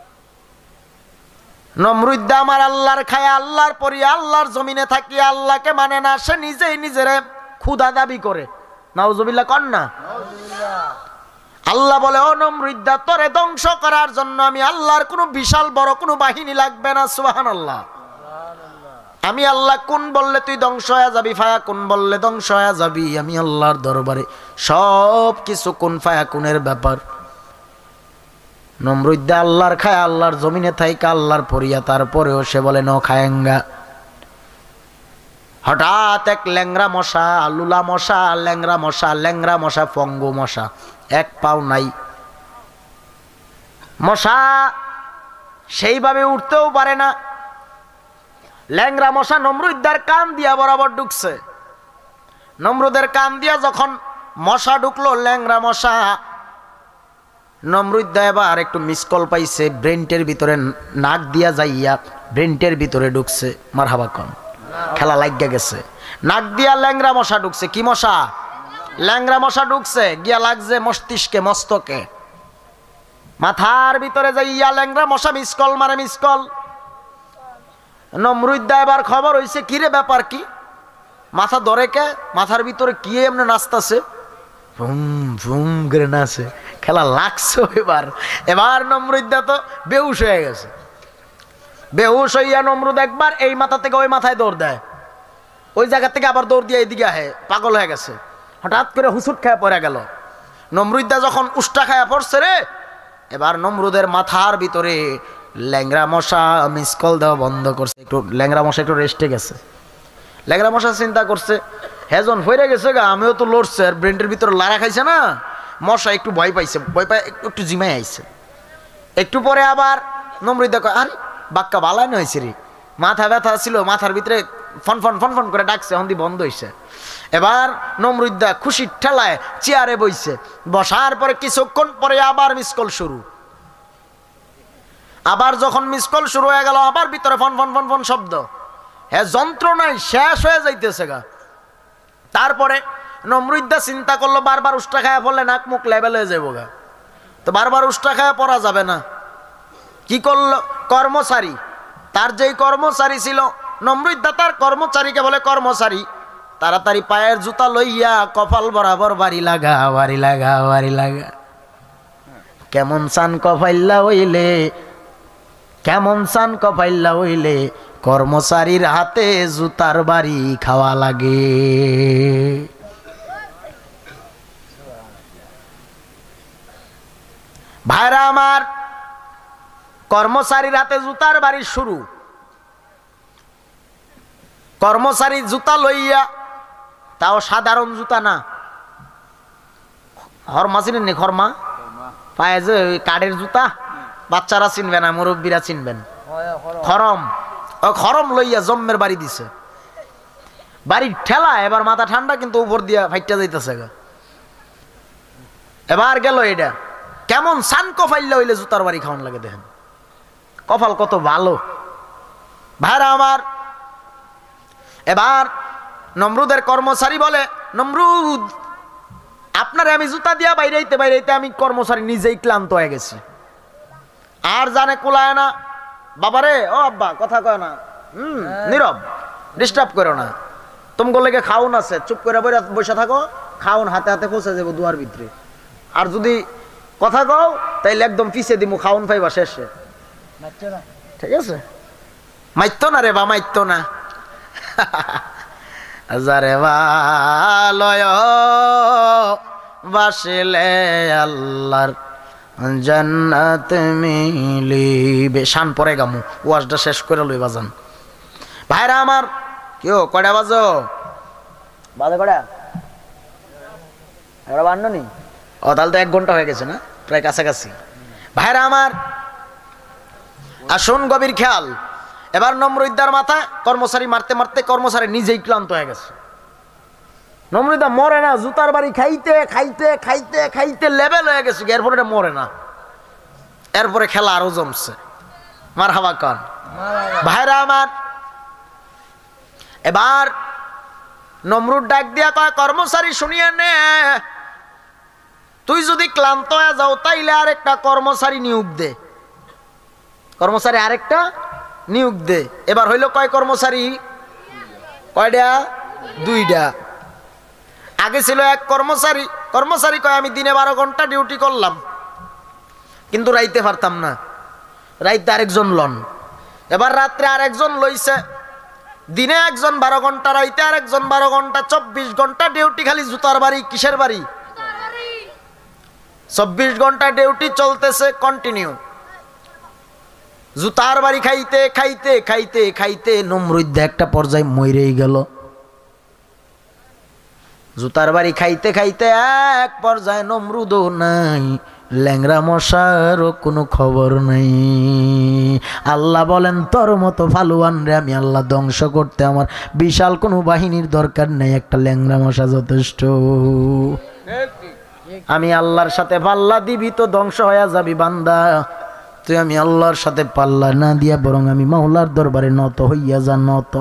Speaker 1: নমরুদ্দা আমার আল্লাহর খায়, আল্লাহর পরি, আল্লাহর জমিনে থাকি আল্লাহকে মানে না, সে নিজেই নিজের ক্ষুধা দাবি করে। নাউজুবিল্লাহ কন না। আল্লাহ বলে, ও নমরুদ্দা, তোরে ধ্বংস করার জন্য আমি আল্লাহর কোনো বিশাল বড় কোনো বাহিনী লাগবে না। সুবহানাল্লাহ। আমি আল্লাহ কোন বললে তুই ধ্বংস হয়ে যাবি, ফায়া কোন বললে ধ্বংস হয়ে যাবি। আমি আল্লাহর দরবারে সব কিছু কোন ফায়া কোনের ব্যাপার। নমরুদ্দা আল্লাহর খায়, আল্লাহর জমিনে থাইকা আল্লাহর পরিয়া, তারপরেও সে বলে ন খায়েঙ্গা। হঠাৎ এক ল্যাংরা মশা, লুলা মশা, ল্যাংরা মশা, ল্যাংরা মশা, পঙ্গু মশা, এক পাও নাই। মশা সেইভাবে উঠতেও পারে না। ল্যাংরা মশা নমরুদ্দার কান দিয়া বরাবর ঢুকছে। নমরুদের কান দিয়া যখন মশা ঢুকলো, ল্যাংরা মশা, নমরুদ্দা এবার একটু মিস কল পাইছে, ব্রেনটের ভিতরে নাক দিয়া যাইয়া ব্রেনটের ভিতরে ঢুকছে। মারহাবা কন, খেলা লাগিয়া গেছে। নাক দিয়া ল্যাংরা মশা ঢুকছে। কি মশা? ল্যাংরা মশা ঢুকছে, গিয়া লাগছে মস্তিষ্কে, মস্তকে, মাথার ভিতরে যাইয়া ল্যাংরা মশা মিস কল মারে, মিস কল। নমরুদ্দা এবার খবর হইছে, কিরে ব্যাপার কি? মাথা ধরে কে? মাথার ভিতরে কি এমনি নাচতাছে, ভুম ভুম করে নাচে। খেলা লাগছে এবার। এবার নমরুদ্দা তো বেহুশ হয়ে গেছে। বেহুশ হইয়া নমরুদ একবার এই মাথা থেকে ওই মাথায় দৌড় দেয়, ওই জায়গা থেকে আবার দৌড় দিয়ে এইদিকে আহে, পাগল হয়ে গেছে। হঠাৎ করে হুসুট খায় পড়ে গেল। নমরুদ্দা যখন উষ্টা খায়া পড়ছে রে, এবার নমরুদের মাথার ভিতরে ল্যাংরা মশা মিস কল দেওয়া বন্ধ করছে। একটু ল্যাংরা মশা একটু রেস্টে গেছে। ল্যাংরা মশা চিন্তা করছে, হেজন হয়ে গেছে গা, আমিও তো লড়ছে, আর ব্রেন্ডের ভিতরে লাড়া খাইছে না, মশা একটু ভয় পাইছে, ভয় পাই একটু একটু জিমাই আইছে। একটু পরে আবার নমরুদ্দা কয়, আরে বাক্কা বালানো হয়েছে রে, মাথা ব্যথা ছিল, মাথার ভিতরে ফন ফন ফন ফন করে ডাকছে, হন্দি বন্ধ হয়েছে। এবার নমরুদ্দা খুশির ঠেলায় চেয়ারে বইছে। বসার পরে কিছুক্ষণ পরে আবার মিসকল শুরু। আবার যখন মিসকল শুরু হয়ে গেল, আবার ভিতরে ফন ফন ফন ফন শব্দ। হ্যাঁ, যন্ত্রণায় শেষ হয়ে যাইতেছে গা। তারপরে নমরুদ্দা চিন্তা করলো, বারবার উষ্টা খায়া পড়লে নাক মুখ লেবেল হয়ে যাবো গা, তো বারবার উষ্টা খায়া পড়া যাবে না। কি করলো? কর্মচারী, তার যেই কর্মচারী ছিল, নমরুদ্দা তার কর্মচারীকে বলে, কর্মচারী তাড়াতাড়ি পায়ের জুতা লইয়া কপাল বরাবর বাড়ি লাগা, বাড়ি লাগা, বাড়ি লাগা। কেমন চান কপাইল্লা হইলে, কেমন চান কপাইল্লা হইলে কর্মচারীর হাতে জুতার বাড়ি খাওয়া লাগে। ভাইরা আমার, কর্মচারীর হাতে জুতার বাড়ি শুরু। কর্মচারী জুতা লইয়া, তাও সাধারণ জুতা না, হরমা চিনেন নি? খরমা পায়ে যে কাঠের জুতা, বাচ্চারা চিনবে না, মুরব্বীরা চিনবেন। খরম, ও খরম লইয়া জম্মের বাড়ি দিছে। বাড়ির ঠেলা, এবার মাথা ঠান্ডা কিন্তু উপর দিয়া ফাইটা যাইতেছে। এবার গেল এটা কেমন সান কফাইল্লা হইলে জুতার বাড়ি খাওয়ান লাগে। দেখেন কপাল কত ভালো। ভাইরা আমার, এবার নমরুদের কর্মচারী বলে, নমরুদ আপনারে আমি জুতা দিয়া বাইরেইতে বাইরেইতে আমি কর্মচারী নিজেই ক্লান্ত হয়ে গেছি, আর জানে কুলায় না। বাবারে, ও আব্বা কথা কয় না, হম নীরব, ডিস্টার্ব করো না, তোমার লেগে খাউন আছে, চুপ করে বসে থাকো, খাউন হাতে হাতে পৌঁছে যাবো দুয়ার ভিতরে। আর যদি কথা কও তাইলে একদম পিছিয়ে দিমু, খাউন পাইবা শেষে। ঠিক আছে? মাইতো না রে বা, মাইতো না। যারে ভালয় বাসিলে আল্লাহর জান্নাত মিলিবে। শান পরে গামু, ওয়াজটা শেষ করে লই বাজান। ভাইরা আমার, কেউ কয়টা বাজো? বাজে কয়টা? এবার বান্ন নি? ও তাহলে তো এক ঘন্টা হয়ে গেছে না, প্রায় কাছাকাছি। ভাইরা আমার আসুন, গভীর খেয়াল। এবার নমরুদ্দার মাথা কর্মচারী মারতে মারতে কর্মচারী নিজেই ক্লান্ত হয়ে গেছে। নমরুদ্দা মরে না, জুতার বাড়ি খাইতে খাইতে খাইতে খাইতে লেভেল হয়ে গেছে, এরপরে এটা মরে না। এরপরে খেলা আরো জমছে। মারহাবা কন। ভাইরা আমার, এবার নমরুদ ডাক দিয়া কয়, কর্মচারী শুনিয়ে নে, তুই যদি ক্লান্ত হয়ে যাও তাইলে আরেকটা কর্মচারী নিয়োগ দে। কর্মচারী আরেকটা নিয়োগ দে। এবার হইল কয় কর্মচারী? কয়টা? দুইটা। আগে ছিল এক কর্মচারী। কর্মচারী কয় আমি দিনে বারো ঘন্টা ডিউটি করলাম, কিন্তু রাইতে পারতাম না, রাইতে আরেকজন লন। এবার রাত্রে আরেকজন লইছে, দিনে একজন বারো ঘন্টা, রাইতে আরেকজন বারো ঘন্টা, চব্বিশ ঘন্টা ডিউটি। খালি জুতার বাড়ি। কিসের বাড়ি? চব্বিশ ঘন্টা ডিউটি চলতেছে কন্টিনিউ। জুতার বাড়ি খাইতে খাইতে খাইতে খাইতে নমরুদ একটা পর্যায়ে মরেই গেল। জুতার বাড়ি খাইতে খাইতে এক পর্যায়ে নমরুদও নাই, ল্যাংরা মশারও কোনো খবর নাই। আল্লাহ বলেন, তোর মতো ফালুয়ান রে আমি আল্লাহ ধ্বংস করতে আমার বিশাল কোনো বাহিনীর দরকার নেই, একটা ল্যাংরা মশা যথেষ্ট। আমি আল্লাহর সাথে পাল্লা দিবি তো ধ্বংস হয়ে যাবি বান্দা। তুই আমি আল্লাহর সাথে পাল্লা না দিয়া বরং আমি মাওলার দরবারে নত হইয়া যা, নত।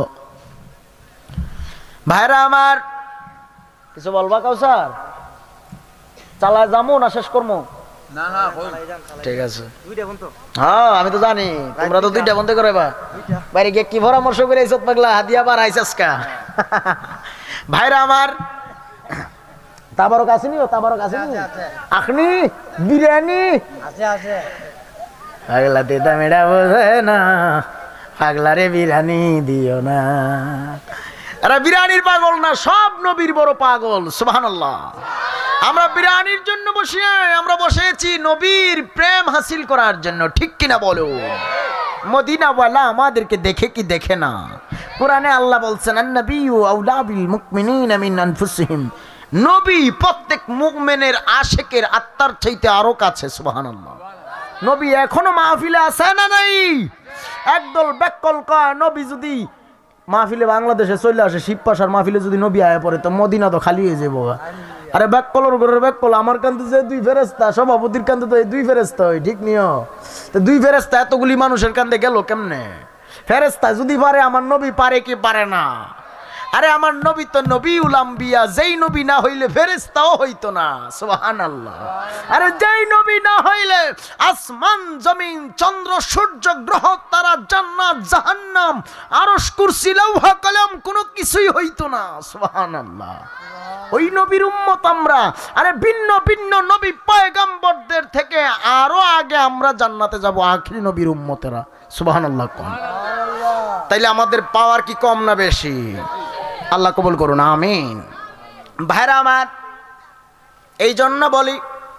Speaker 1: ভাইরা আমার, কিছু বলবা কাউসার? চালায় যাবো না শেষ করবো? ঠিক আছে, হ্যাঁ আমি তো জানি তোমরা তো দুইটা বন্ধ করে বাইরে গিয়ে কি পরামর্শ করে আইসত পাগলা, হাদিয়া বার আইসাস কা। ভাইরা আমার, তাবারক আসেনি? ও তাবারক আসেনি? আখনি বিরিয়ানি আছে আছে। পাগলা তেতা মেডা বোঝে না, পাগলা রে বিরিয়ানি দিও না। আরে বিরিয়ানির পাগল না, সব নবীর বড় পাগল। সুবহানাল্লাহ। আমরা বিরিয়ানির জন্য বসে, আমরা বসেছি নবীর প্রেম হাসিল করার জন্য। ঠিক কিনা বলো? মদিনাওয়ালা আমাদেরকে দেখে কি দেখে না? কোরআনে আল্লাহ বলছেন, আন-নাবিয়্যু আওলা বিল মুমিনিনা মিন আনফুসিহিম। নবী প্রত্যেক মুমিনের আশিকের আত্মার চাইতে আরো কাছে। সুবহানাল্লাহ। নবী এখনো মাহফিলে আছে না নাই? একদল ব্যাককল কয় নবী যদি মাহফিলে বাংলাদেশে চলে আসে, শিবপাশার মাহফিলে যদি নবী আয়া পড়ে তো মদিনা তো খালি হয়ে যাবো। আরে ব্যাককলর ঘরের ব্যাককল, আমার কান্দে যে দুই ফেরেস্তা, সভাপতির কান্দে তো এই দুই ফেরেস্তা হয়। ঠিক নিও তো, দুই ফেরেস্তা এতগুলি মানুষের কান্দে গেল কেমনে? ফেরেস্তা যদি পারে, আমার নবী পারে কি পারে না? আরে আমার নবী তো নবীউল আম্বিয়া, যেই নবী না হইলে ফেরেশতাও হইতো না। সুবহানাল্লাহ। আরে যেই নবী না হইলে আসমান জমিন চন্দ্র সূর্য গ্রহ তারা জান্নাত জাহান্নাম আরশ কুরসি লৌহ কলম কোনো কিছুই হইতো না। সুবহানাল্লাহ। ওই নবীর উম্মত আমরা। আরে ভিন্ন ভিন্ন নবী পয়গম্বরদের থেকে আরো আগে আমরা জান্নাতে যাব, আখিরি নবীর উম্মতেরা। সুবহানাল্লাহ। তাইলে আমাদের পাওয়ার কি কম না বেশি? আল্লাহ কবুল করুন, আমিন। ভাইরা আমার, এই জন্য বলি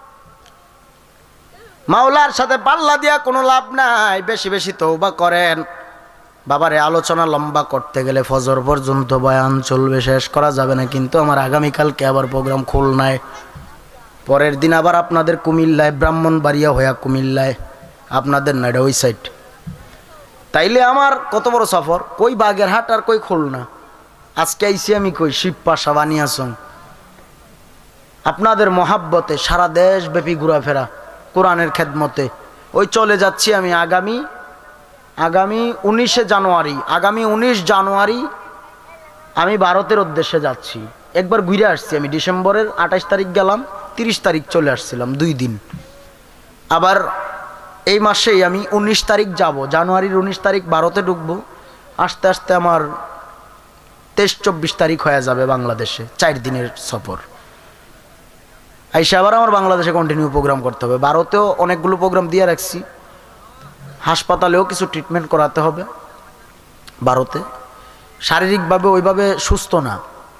Speaker 1: মাওলার সাথে পাল্লা দিয়া কোনো লাভ নাই। বেশি বেশি তওবা করেন। বাবারে, আলোচনা লম্বা করতে গেলে ফজর পর্যন্ত বয়ান চলবে, শেষ করা যাবে না। কিন্তু আমার আগামীকালকে আবার প্রোগ্রাম খুলনায়, পরের দিন আবার আপনাদের কুমিল্লায়, ব্রাহ্মণবাড়িয়া হইয়া কুমিল্লায়, আপনাদের না এটা ওই সাইড। তাইলে আমার কত বড় সফর, কই বাগেরহাট আর কই খুলনা। আজকে আইসি আমি কই শিবপাশা বানিয়াসং। আপনাদের মহাব্বতে সারা দেশ ব্যাপী ঘোরাফেরা, কোরআনের খেদমতে। ওই চলে যাচ্ছি আমি আগামী আগামী উনিশে জানুয়ারি আগামী উনিশ জানুয়ারি আমি ভারতের উদ্দেশ্যে যাচ্ছি। একবার ঘুরে আসছি আমি, ডিসেম্বরের আঠাশ তারিখ গেলাম, তিরিশ তারিখ চলে আসছিলাম, দুই দিন। আবার এই মাসেই আমি উনিশ তারিখ যাব, জানুয়ারির উনিশ তারিখ ভারতে ঢুকবো। আস্তে আস্তে আমার তেইশ চব্বিশ তারিখ হয়ে যাবে বাংলাদেশে, চার দিনের সফর। আইসা আবার আমার বাংলাদেশে কন্টিনিউ প্রোগ্রাম করতে হবে। ভারতেও অনেকগুলো প্রোগ্রাম দিয়ে রাখছি, হাসপাতালেও কিছু ট্রিটমেন্ট করাতে হবে। ভারতে শারীরিকভাবে ওইভাবে সুস্থ না,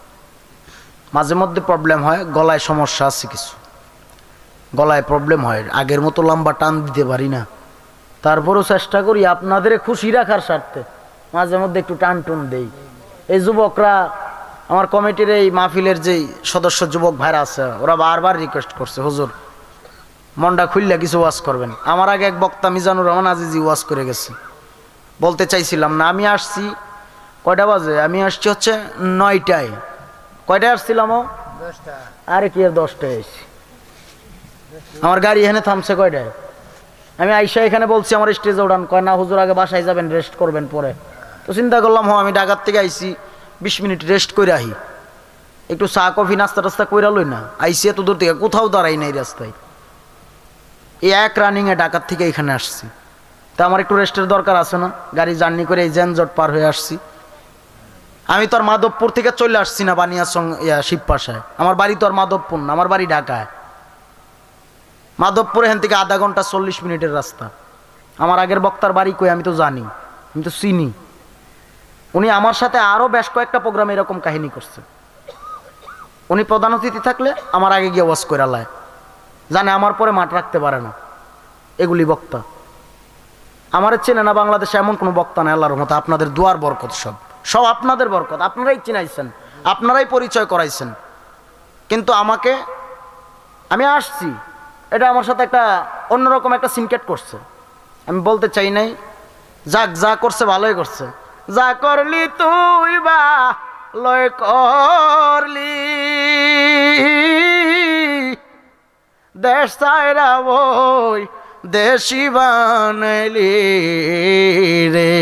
Speaker 1: মাঝে মধ্যে প্রবলেম হয়, গলায় সমস্যা আছে, কিছু গলায় প্রবলেম হয়, আগের মতো লম্বা টান দিতে পারি না। তারপরেও চেষ্টা করি আপনাদের খুশি রাখার স্বার্থে মাঝে মধ্যে একটু টান টুন দেই। এই যুবকরা, আমার কমিটির এই মাহফিলের যেই সদস্য যুবক ভাইরা আছে, ওরা বারবার রিকোয়েস্ট করছে, হুজুর মনটা খুললে কিছু ওয়াজ করবেন। আমার আগে এক বক্তা মিজানুর রহমান আজিজি ওয়াজ করে গেছে, বলতে চাইছিলাম না। আমি আসছি কয়টা বাজে, আমি আসছি হচ্ছে নয়টায়। কয়টায় আসছিলাম? ও আরে কি আর দশটায় এসছি। আমার গাড়ি এখানে থামছে কয়টায়। আমি আইসা এখানে বলছি আমার স্টেজে উড়ান, কয় না হুজুর আগে বাসায় যাবেন, রেস্ট করবেন পরে। তো চিন্তা করলাম, হ আমি ঢাকার থেকে আইসি, বিশ মিনিট রেস্ট করে আহি, একটু চা কফি নাস্তা টাস্তা কইরা লই না। আইসি এত দূর থেকে, কোথাও দাঁড়াই নাই রাস্তায়, এই এক রানিংয়ে ঢাকার থেকে এখানে আসছি। তা আমার একটু রেস্টের দরকার আছে না? গাড়ি জার্নি করে এই যানজট পার হয়ে আসছি। আমি তো আর মাধবপুর থেকে চলে আসছি না বানিয়াচং ইয়া শিবপাশায়, আমার বাড়ি তো আর মাধবপুর না, আমার বাড়ি ঢাকায়। মাধবপুর এখান থেকে আধা ঘন্টা চল্লিশ মিনিটের রাস্তা। আমার আগের বক্তার বাড়ি কই আমি তো জানি, আমি তো চিনি। উনি আমার সাথে আরও বেশ কয়েকটা প্রোগ্রামে এরকম কাহিনী করছে। উনি প্রধান অতিথি থাকলে আমার আগে গিয়ে ওয়াজ করে লায়, জানে আমার পরে মাঠ রাখতে পারে না। এগুলি বক্তা আমার চেনে না, বাংলাদেশে এমন কোনো বক্তা নেই আল্লাহর মতো। আপনাদের দুয়ার বরকত, সব সব আপনাদের বরকত, আপনারাই চিনাইছেন, আপনারাই পরিচয় করাইছেন। কিন্তু আমাকে, আমি আসছি, এটা আমার সাথে একটা অন্যরকম একটা সিনকেট করছে। আমি বলতে চাই নাই, যাক যা করছে ভালোই করছে। যা করলি তুই বা লয় করলি, দেশ চাইরা বই দেশি বানাইলি রে।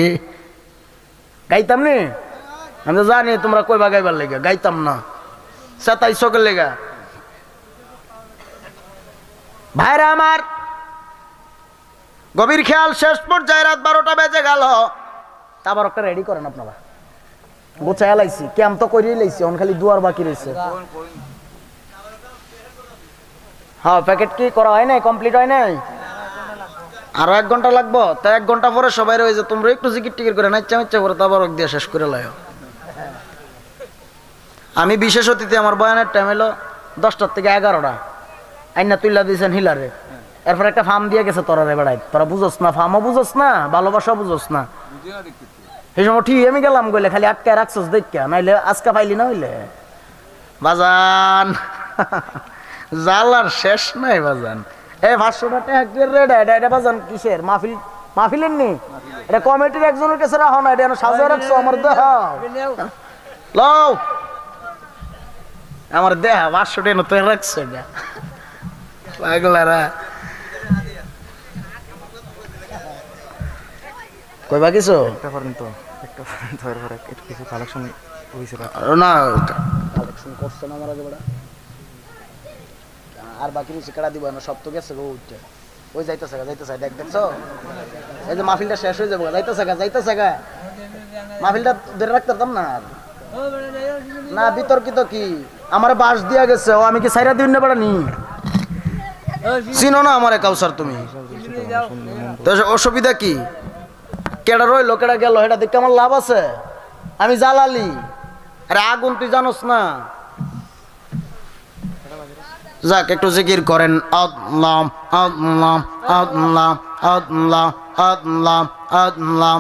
Speaker 1: গাইতাম নি, আমি তো জানি তোমরা কইবা গাইবার লেগে, গাইতাম না, সাতাই চকের লেগা। ভাইরা আমার, গভীর খেয়াল, শেষ পর্যায়ে রাত বারোটা বেজে গেল। আবার একটা রেডি করেন আপনারা, গোছায় লাইছি, ক্যাম্প তো করিয়ে লাইছি, অন খালি দুয়ার বাকি রয়েছে। হ্যাঁ, প্যাকেট কি করা হয় নাই, কমপ্লিট হয় নাই, আরো এক ঘন্টা লাগবো। তা এক ঘন্টা পরে সবাই রয়েছে, তোমরা একটু জিকির টিকির করে নাইচ্ছা মিচ্ছা করে তারপর দিয়ে শেষ করে লাও। আমি বিশেষ অতিথি, আমার বয়ানের টাইম হলো দশটার থেকে এগারোটা। আইনা তুইলা দিয়েছেন হিলারে, এরপর একটা ফার্ম দিয়ে গেছে তোরা রে বেড়াই। তোরা বুঝোস না, ফার্মও বুঝোস না, ভালোবাসা বুঝোস না। সেই সময় ঠিক আমি গেলাম গেলে খালি আটকায় রাখছোস দেখা, নাইলে আজকা পাইলি না হইলে বাজান জালার শেষ নাই বাজান। এই পাঁচশোটা এটা বাজান কিসের মাহফিল, মাহফিলের নি, এটা কমিটির একজনের কাছে রাখো না, এটা সাজা রাখছো আমার দেহ লও, আমার দেহ পাঁচশোটা এনে তো রাখছো এটা পাগলারা। কইবা কিছু একটা করেন তো, একটা ধর ধর একটু কিছু কালেকশন হইছে না, কালেকশন করছ না আমার আগে বড়, আর বাকি কিছু কেডা দিব না, সব তো গেছে গো উঠে। ওই যাইতাছে গা, যাইতাছে, দেখ দেখছো, এই যে মাহফিলটা শেষ হয়ে যাবে, যাইতাছে গা, যাইতাছে গা, মাহফিলটা ধরে রাখতে পারতাম না না। বিতর্কিত কি, আমার বাস দিয়া গেছে, ও আমি কি সাইরা দিন না বেড়া নি, চিনো না আমারে কাউসার তুমি, তো অসুবিধা কি? কেডা রইলো কেডা গেল এটা দেখে আমার লাভ আছে? আমি জ্বালালি, আরে আগুন তুই জানোস না। যাক একটু জিকির করেন, আল্লাহ আল্লাহ আল্লাহ আল্লাহ আল্লাহ আল্লাহ।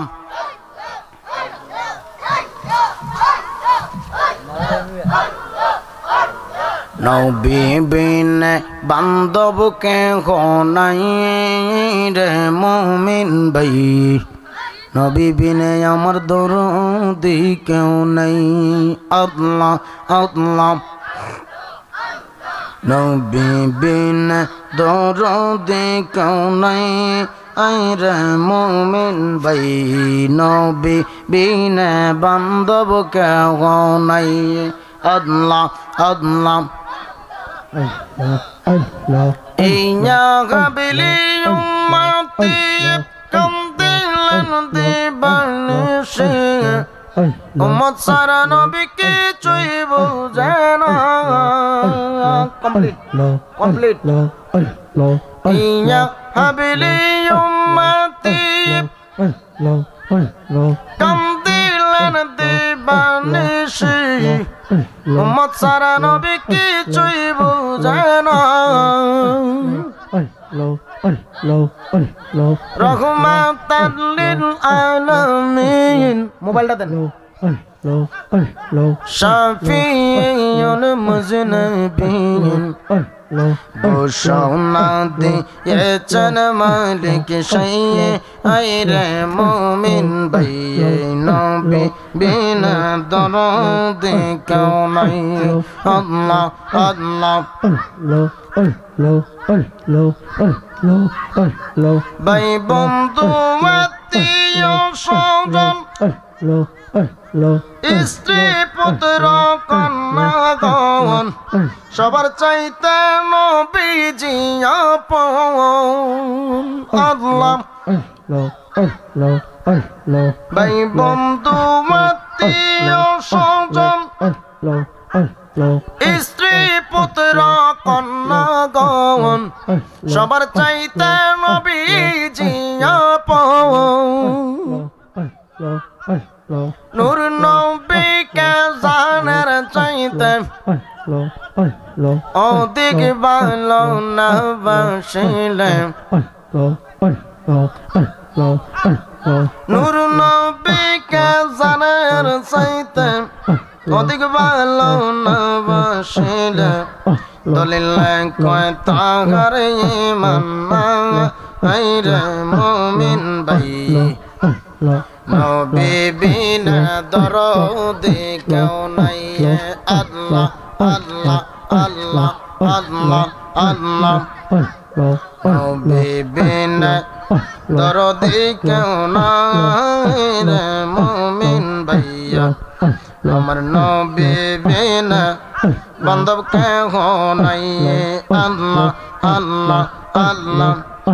Speaker 1: নবী বিনে বান্ধব কেহ নাই রে মুমিন ভাই, নবী বিনে আমার দরদি কেউ নাই। আল্লাহ আল্লাহ নবী বিনে দরদি কেউ নাই রে মুমিন ভাই, নবী বিনে বান্ধব কেহ নাই। আল্লাহ আল্লাহ ইয়া গাবিলি উম্মতি কামদিলান দিবানিশি, উম্মত সারা নবী কিছুই বুঝে না। কমপ্লিট কমপ্লিট ইয়া গাবিলি উম্মতি কামদিলান দিবানিশি, উম্মত সারা নবী কিছুই বুঝে না। রহমাতাল লিল আলামিন, মোবাইলটা দেন। শাফিউল মুজনিবিন, ঘোষণা দিয়েছেন মালিক শাইয়ে আইরে মুমিন ভাই, নবী বিনা দরদি কেউ নাই। আল্লাহ আল্লাহ ভাই বন্ধু আত্মীয় স্বজন, স্ত্রী পুত্র কন্যাগণ, সবার চাইতে নবীজি আপন। আল্লাহ ভাই বন্ধু আত্মীয় স্বজন, স্ত্রী পুত্র কন্যাগণ, সবার চাইতে নবীজি আপন। নূর নবীকে জানার চাইতে অধিক ভালো না বাসিলে, নূর নবীকে জানার চাইতে অধিক ভালো না বাসিলে, দলিল কয় তাহার ঈমান আইরে মুমিন ভাই, নবী বিনা দরদি কেউ নাই। আল্লাহ আল্লাহ আল্লাহ আল্লাহ আল্লাহ নবী বিনা দরদি কেউ নাই রে মুমিন ভাইয়া, আমার নবী বিনা বান্ধব কেহ নাই। আল্লাহ আল্লাহ আল্লাহ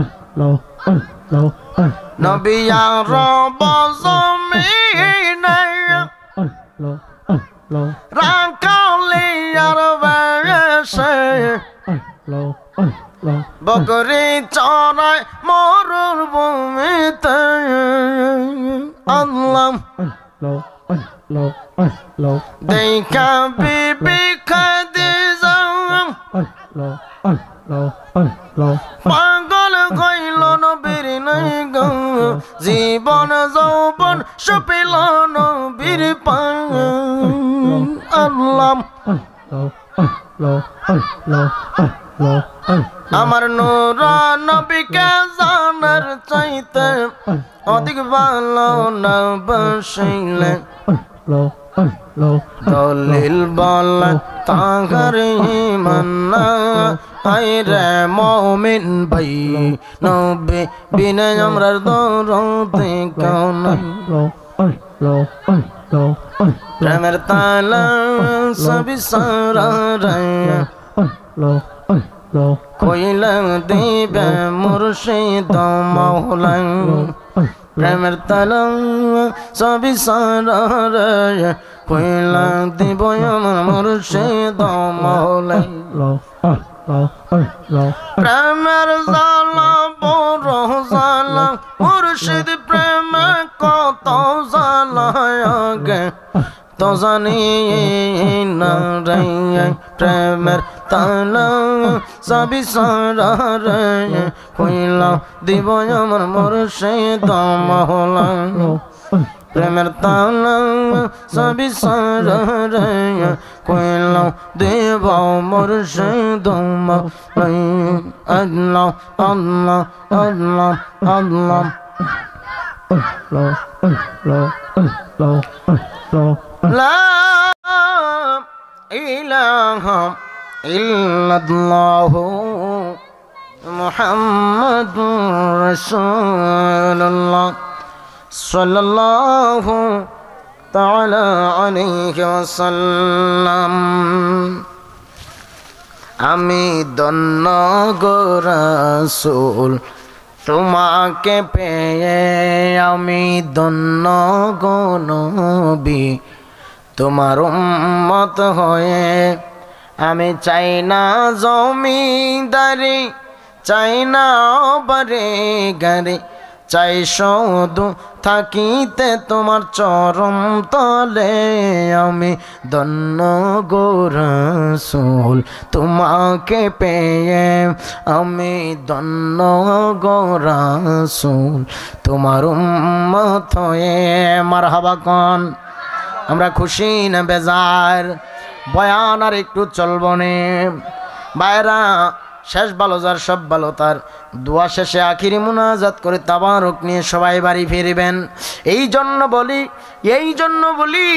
Speaker 1: নবী আরব জমিনে রাখালি আর বেশে, বকরি চড়ায় মরুর ভূমিতে। আল্লাহ দেখা বিবি খাদিজা পাগল হইল নবীর নাই গো, জীবন যৌবন সপিল নবীর পান। আল্লাহ আমার নূর নবীকে জানার চাইতে অধিক ভালো না বাসিলে, দলিল বলে তাহার ঈমান আইরে মুমিন ভাই, নবী বিনা আমরা দরদি কেউ নাই। প্রেমের তালা সবই সারা রে কইলা দিবে মুর্শিদ মাওলা, প্রেমের তালা সবই সারা রে কইলা দিব আমার মুর্শিদ মাওলা। প্রেমের জালা বড় জালা মুর্শিদ প্রেম প্রেমে কত জ্বালাগে তো জানি না রে প্রেমের তালা সবই সারা রে কইলা দিব আমার মুর্শিদ মওলা প্রেমের তালা সবই সারা রে কইলা দিব মুর্শিদ মওলা আল্লাহ আল্লাহ আল্লাহ আল্লাহ লা ইলাহা ইল্লাল্লাহু মুহাম্মাদুর রাসূলুল্লাহ সাল্লাল্লাহু তাআলা আলাইহি ওয়াসাল্লাম। আমি ধন্য গো রাসূল তোমাকে পেয়ে, আমি ধন্য গো নবী তোমার উম্মত হয়ে। আমি চাই না জমিদারি, চাই না বাড়ি গাড়ি, চাই শুধু থাকিতে তোমার চরণ তলে। আমি ধন্য গো রাসূল তোমাকে পেয়ে, আমি ধন্য গো রাসূল তোমার উম্মত হয়ে। মারহাবা কোন, আমরা খুশি না বেজার? বয়ান আর একটু চলবো নে ভাইরা, শেষ ভালো যার সব ভালো তার। দোয়া শেষে আখিরি মুনাজাত করে তাবারক নিয়ে সবাই বাড়ি ফিরবেন। এই জন্য বলি, এই জন্য বলি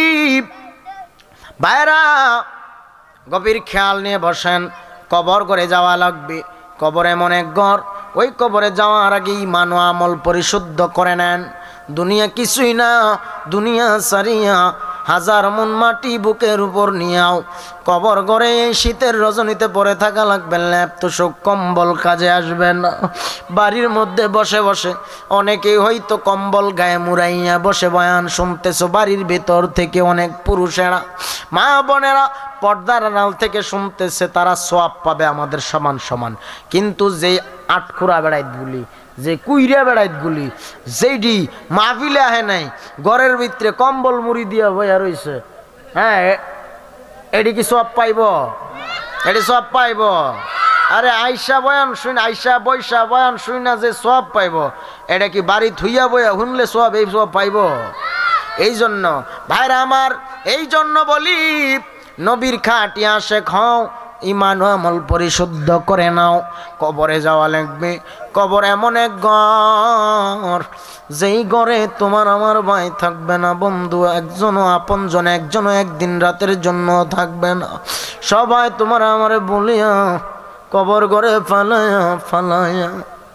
Speaker 1: ভাইরা গভীর খেয়াল নিয়ে বসেন। কবর করে যাওয়া লাগবে। কবর এমন এক ঘর, ওই কবরে যাওয়ার আগে ইমান ও আমল পরিশুদ্ধ করে নেন। দুনিয়া কিছুই না, দুনিয়া সারিয়া হাজার মন মাটি বুকের উপর নিয়াও কবর গড়ে এই শীতের রজনীতে পড়ে থাকা লাগবে। ল্যাপ তো শোক কম্বল কাজে আসবে না। বাড়ির মধ্যে বসে বসে অনেকেই হয়তো কম্বল গায়ে মুড়াইয়া বসে বয়ান শুনতেছো। বাড়ির ভেতর থেকে অনেক পুরুষেরা, মা বোনেরা পর্দার আড়াল থেকে শুনতেছে, তারা সোয়াব পাবে আমাদের সমান সমান। কিন্তু যে আটখুরা বেড়াইত গুলি, যে কুইরা বেড়াইত গুলি, যেইডি মাহফিলে আহে নাই, ঘরের ভিতরে কম্বল মুড়ি দিয়া বইয়া রইছে, হ্যাঁ এডি কি সব পাইব? এডি সব পাইব? আরে আইসা বয়ান শুন, আইসা বৈশা বয়ান শুন না যে সব পাইব, এটা কি বাড়ি থুইয়া বইয়া শুনলে সব এই সব পাইব? এই জন্য ভাইরা আমার, এই জন্য বলি নবীর খাটিয়া শেখ হও, ইমান আমল পরিশুদ্ধ করে নাও। কবরে যাওয়া লাগবে। কবর এমন এক ঘর, যেই ঘরে তোমার আমার ভাই থাকবে না, বন্ধু একজনও, আপন জন একজনও একদিন রাতের জন্য থাকবে না। সবাই তোমার আমারে বলিয়া কবর ঘরে ফালায়া ফালায়া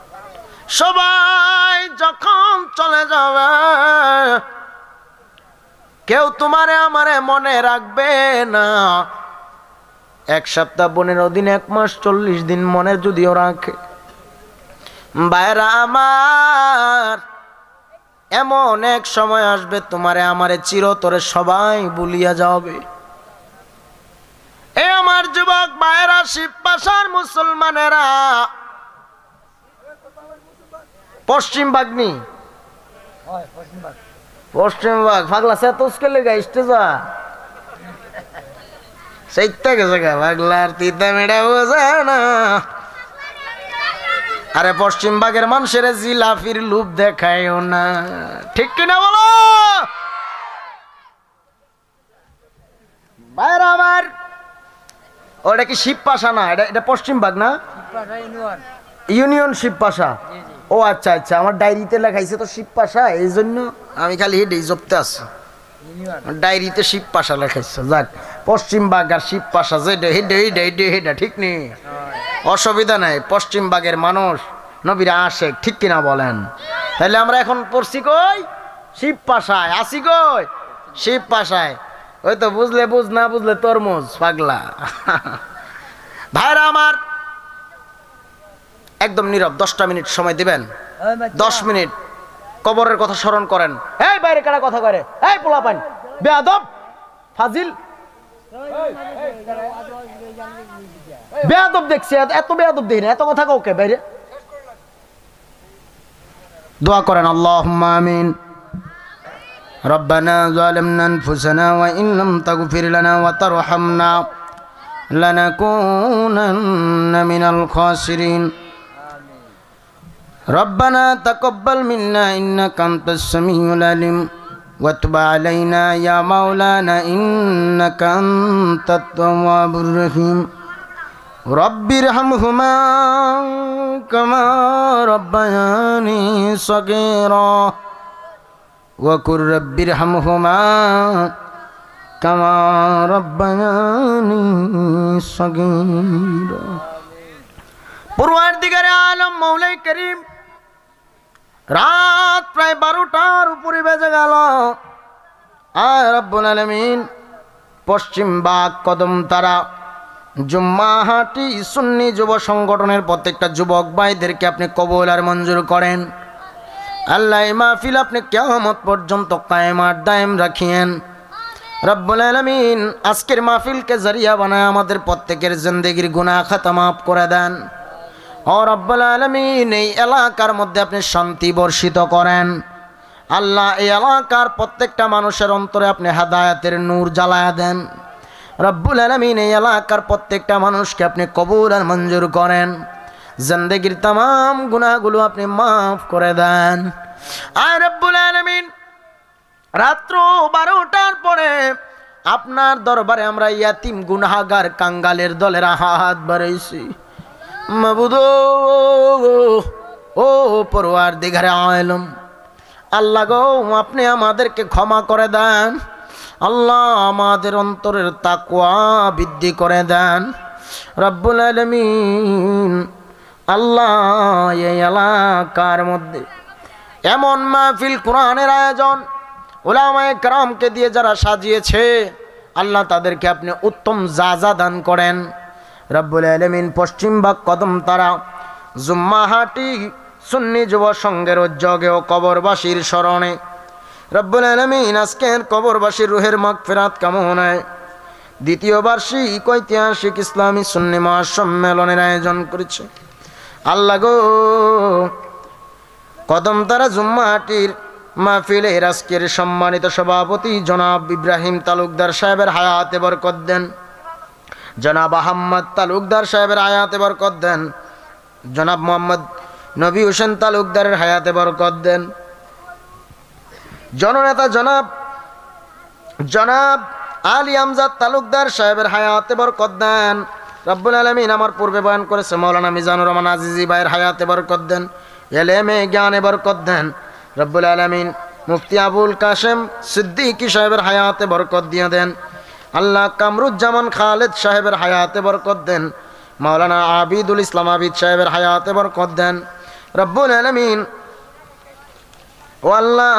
Speaker 1: সবাই যখন চলে যাবে, কেউ তোমারে আমারে মনে রাখবে না। এক সপ্তাহ পনেরো দিন, এক মাস চল্লিশ দিন মনে যদিও রাখে, ভাইরা আমার এমন এক সময় আসবে তোমারে আমারে চিরতরে সবাই ভুলিয়া যাবে। এ আমার যুবক ভাইরা, শিব পাশার মুসলমানেরা, পশ্চিম বাগনি পশ্চিম বাগ ফাগলা সে তো স্কেলে গাইতে যা সেইটা গেছে গা পাগলার তিতা মেডা বোঝে না। আরে পশ্চিম বাগের মানুষের জিলাফির লুপ দেখায়ও না, ঠিক কিনা বলো ভাইরা আমার? ওটা কি শিব পাশা না? এটা এটা পশ্চিম বাগ না, ইউনিয়ন শিব পাশা। ও আচ্ছা আচ্ছা, আমার ডায়েরিতে লেখাইছে তো শিব পাশা, এই জন্য আমি খালি হেডেই জপতে আছি। ডায়েরিতে শিব পাশা লেখাইছে। যাক, পশ্চিম বাগ আর শিব পাশা যেটা হেডে হেডে হেডে হেডা ঠিক নেই, অসুবিধা নাই। পশ্চিম বাগের মানুষ নবীরা আসে, ঠিক কিনা বলেন? তাহলে আমরা এখন পড়ছি কই? শিব পাশায়। আসি কই? শিব পাশায়। ওই তো বুঝলে বুঝ, না বুঝলে তরমুজ পাগলা। ভাইরা আমার একদম নীরব, দশটা মিনিট সময় দিবেন। দশ মিনিট কবরের কথা স্মরণ করেন। এই বাইরে কারা কথা করে? এই পোলাপান বেয়াদব ফাজিল বেয়াদব দেখছি, এত বেয়াদব দেখি না, এত কথা কাউকে বাইরে। দোয়া করেন আল্লাহুম্মা আমিন। ربنا ظلمنا أنفسنا وإن لم تغفر لنا وترحمنا لنكونن من الخاسرين ربنا تقبل منا إنك أنت السميع العليم وتب علينا يا مولانا إنك أنت التواب الرحيم رب ارحمهما كما ربياني صغيرا وقل رب ارحمهما كما ربياني صغيرا পরওয়ারদিগারে আলম মওলাই করিম রাত প্রায় বারোটার উপরে বেজে গেল আর রব্বুল আলামিন পশ্চিম বাগ কদমতারা জুম্মাহাটি সুন্নি যুব সংগঠনের প্রত্যেকটা যুবক ভাইদেরকে আপনি কবুল আর মঞ্জুর করেন আল্লাহ এই মাহফিল আপনি কিয়ামত পর্যন্ত কায়েম আর দায়েম রাখিয়েন রব্বুল আলামিন আজকের মাহফিলকে জরিয়া বানায় আমাদের প্রত্যেকের জিন্দেগির গুনাহ খাতা মাফ করে দেন ও রব্বুল আলামিন এই এলাকার মধ্যে আপনি শান্তি বর্ষিত করেন আল্লাহ এই এলাকার প্রত্যেকটা মানুষের অন্তরে আপনি হেদায়েতের নূর জ্বালায়া দেন রব্বুল আলামিন এই এলাকার প্রত্যেকটা মানুষকে আপনি কবুল আর মঞ্জুর করেন জিন্দেগির तमाम গুনাহগুলো আপনি মাফ করে দেন আর রব্বুল আলামিন রাত্র বারোটার পরে আপনার দরবারে আমরা ইয়াতিম গুনাহগার কাঙ্গালের দলের হাত বাড়াইছি মাবুদ ও পরওয়ারদিগারে আলম আল্লাহ গো আপনি আমাদেরকে ক্ষমা করে দেন আল্লাহ আমাদের অন্তরের তাকওয়া বৃদ্ধি করে দেন রব্বুল আলামিন আল্লাহ এই এলাকার মধ্যে এমন মাহফিল কোরআনের আয়োজন উলামায়ে কেরামকে দিয়ে যারা সাজিয়েছে আল্লাহ তাদেরকে আপনি উত্তম জাযা দান করেন রব্বুল আলামিন পশ্চিম বাগ কদমতারা জুম্মাহাটি সুন্নি যুব সংঘের উদ্যোগে ও কবরবাসীর স্মরণে রব্বুল আলামিন আজকের কবরবাসীর রুহের মাগফিরাত কামনায় দ্বিতীয় বার্ষিক ঐতিহাসিক ইসলামী সুন্নি মহাসম্মেলনের আয়োজন করেছে আল্লাহ গো কদমতারা জুম্মাহাটির মাহফিলের আজকের সম্মানিত সভাপতি জনাব ইব্রাহিম তালুকদার সাহেবের হায়াতে বরকত দেন জনাব আহমদ তালুকদার সাহেবের হায়াতে বরকত দেন জনাব মোহাম্মদ নবী হোসেন তালুকদারের হায়াতে বরকত দেন জননেতা জনাব জনাব আলী আমজাদ তালুকদার সাহেবের হায়াতে বরকত দেন রব্বুল আলামিন আমার পূর্বে বয়ান করেছে মাওলানা মিজানুর রহমান আজিজি ভাইয়ের হায়াতে বরকত দেন এলেমে জ্ঞানে বরকত দেন রব্বুল আলামিন মুফতি আবুল কাশেম সিদ্দিকী সাহেবের হায়াতে বরকত দিয়ে দেন আল্লাহ কামরুজ্জামান খালেদ সাহেবের হায়াতে বরকত দেন মাওলানা আবিদুল ইসলাম আবিদ সাহেবের হায়াতে বরকত দেন রব্বুল আলামিন ও আল্লাহ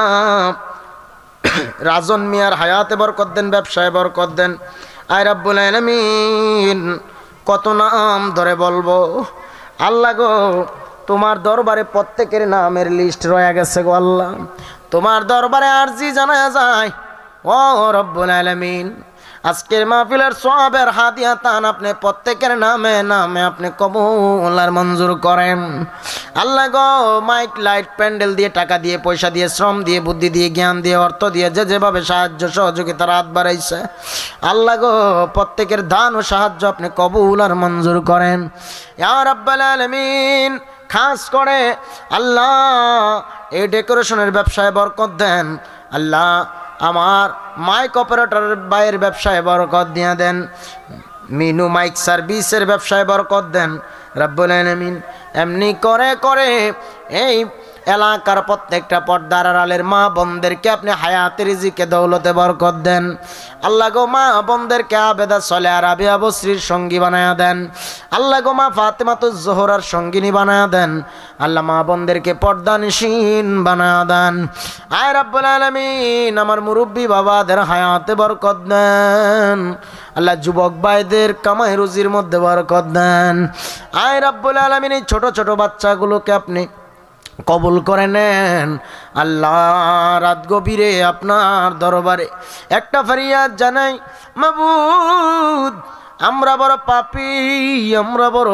Speaker 1: রাজন মিয়ার হায়াতে বরকত দেন ব্যবসায় বরকত দেন আয় রব্বুল আলামিন কত নাম ধরে বলবো আল্লাহ গো তোমার দরবারে প্রত্যেকের নামের লিস্ট রয়ে গেছে গো আল্লাহ তোমার দরবারে আরজি জানা যায় ও রব্বুল আলামিন আজকের মাহফিলের সওয়াবের হাদিয়া তান আপনি প্রত্যেকের নামে নামে আপনি কবুল আর মঞ্জুর করেন আল্লাহ গো মাইক লাইট প্যান্ডেল দিয়ে টাকা দিয়ে পয়সা দিয়ে শ্রম দিয়ে বুদ্ধি দিয়ে জ্ঞান দিয়ে অর্থ দিয়ে যে যেভাবে সাহায্য সহযোগিতার হাত বাড়াইছে আল্লাহ গো প্রত্যেকের দান ও সাহায্য আপনি কবুল আর মঞ্জুর করেন ইয়া রাব্বাল আলামিন খাস করে আল্লাহ এই ডেকোরেশনের ব্যবসায় বরকত দেন আল্লাহ আমার মাইক অপারেটর ভাইয়ের ব্যবসায় বরকত দিয়ে দেন মিনু মাইক সার্ভিসের ব্যবসায় বরকত দেন রব্বুল আলামিন এমনি করে করে এই এলাকার প্রত্যেকটা পর্দার আড়ালের মা বোনদেরকে আপনি হায়াতে রিজিকে দৌলতে বরকত দেন আল্লাহ গো মা বোনদেরকে আবেদা সলে আর রাবিয়া বসরির সঙ্গী বানায়া দেন আল্লাহ গো মা ফাতেমাতুজ জোহরার সঙ্গিনী বানায়া দেন আল্লাহ মা বোনদেরকে পর্দানিশীন বানায়া দেন আয় রব্বুল আলামিন আমার মুরব্বী বাবাদের হায়াতে বরকত দেন আল্লাহ যুবক ভাইদের কামাই রুজির মধ্যে বরকত দেন আয় রব্বুল আলামিন এই ছোট ছোট বাচ্চাগুলোকে আপনি কবুল করে নেন আল্লাহ রাত গভীরে আপনার দরবারে একটা ফরিয়াদ জানাই মাবুদ আমরা বড় পাপী আমরা বড়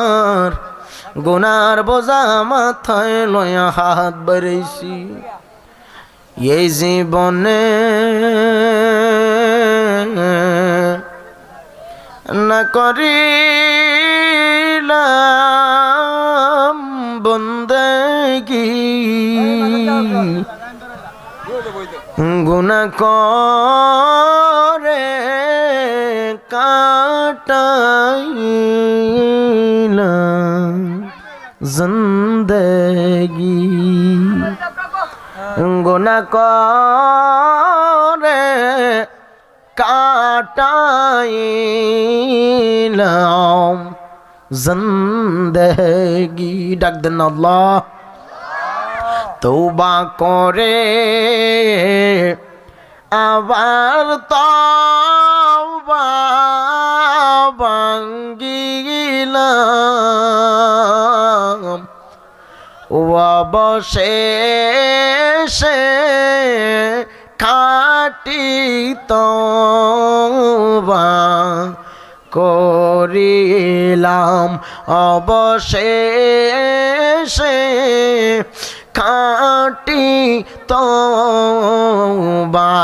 Speaker 1: গুনাহগার গুনার বোঝা মাথায় লয়া হাত বাড়াইছি এই জীবনে না করিলাম বন্দেগী গুনাহ করে কাটাইলাম জিন্দেগী গুনাহ করে কাটাইলাম জিন্দেগী। ডাক দেন আল্লাহ। তওবা করে আবার তওবা ভাঙ্গিলাম অবশেষে খাঁটি তওবা করিলাম অবশেষে খাঁটি তওবা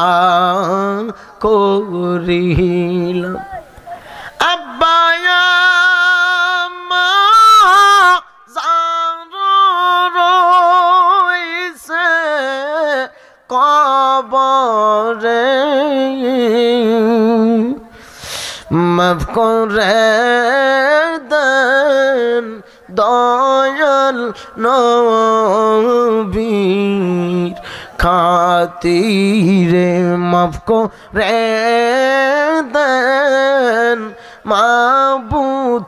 Speaker 1: করিলাম। আব্বা আম্মা রইছে কবরে মাফ করে দেন দয়াল নবীর খাতিরে মাফ করে দেন মাবুদ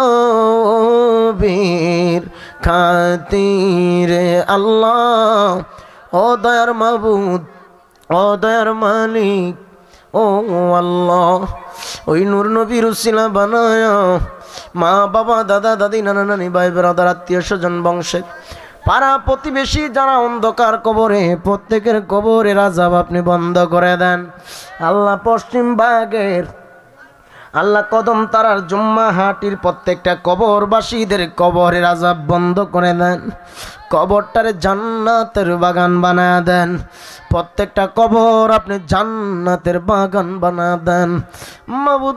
Speaker 1: নবীর খাতিরে। আল্লাহ ও দয়ার মাবুদ ও দয়ার মালিক ও আল্লাহ ওই নূর নবীর উসিলা বানায়া মা বাবা দাদা দাদি নানা নানি ভাই ব্রাদার আত্মীয় স্বজন বংশের পাড়া প্রতিবেশী যারা অন্ধকার কবরে প্রত্যেকের কবরের আযাব আপনি বন্ধ করে দেন আল্লাহ। পশ্চিম ভাগের আল্লাহ কদম তারার জুম্মা হাটির প্রত্যেকটা কবরবাসীদের কবরের আযাব বন্ধ করে দেন। কবরটারে জান্নাতের বাগান বানায় দেন। প্রত্যেকটা কবর আপনি জান্নাতের বাগান বানায় দেন মাবুদ।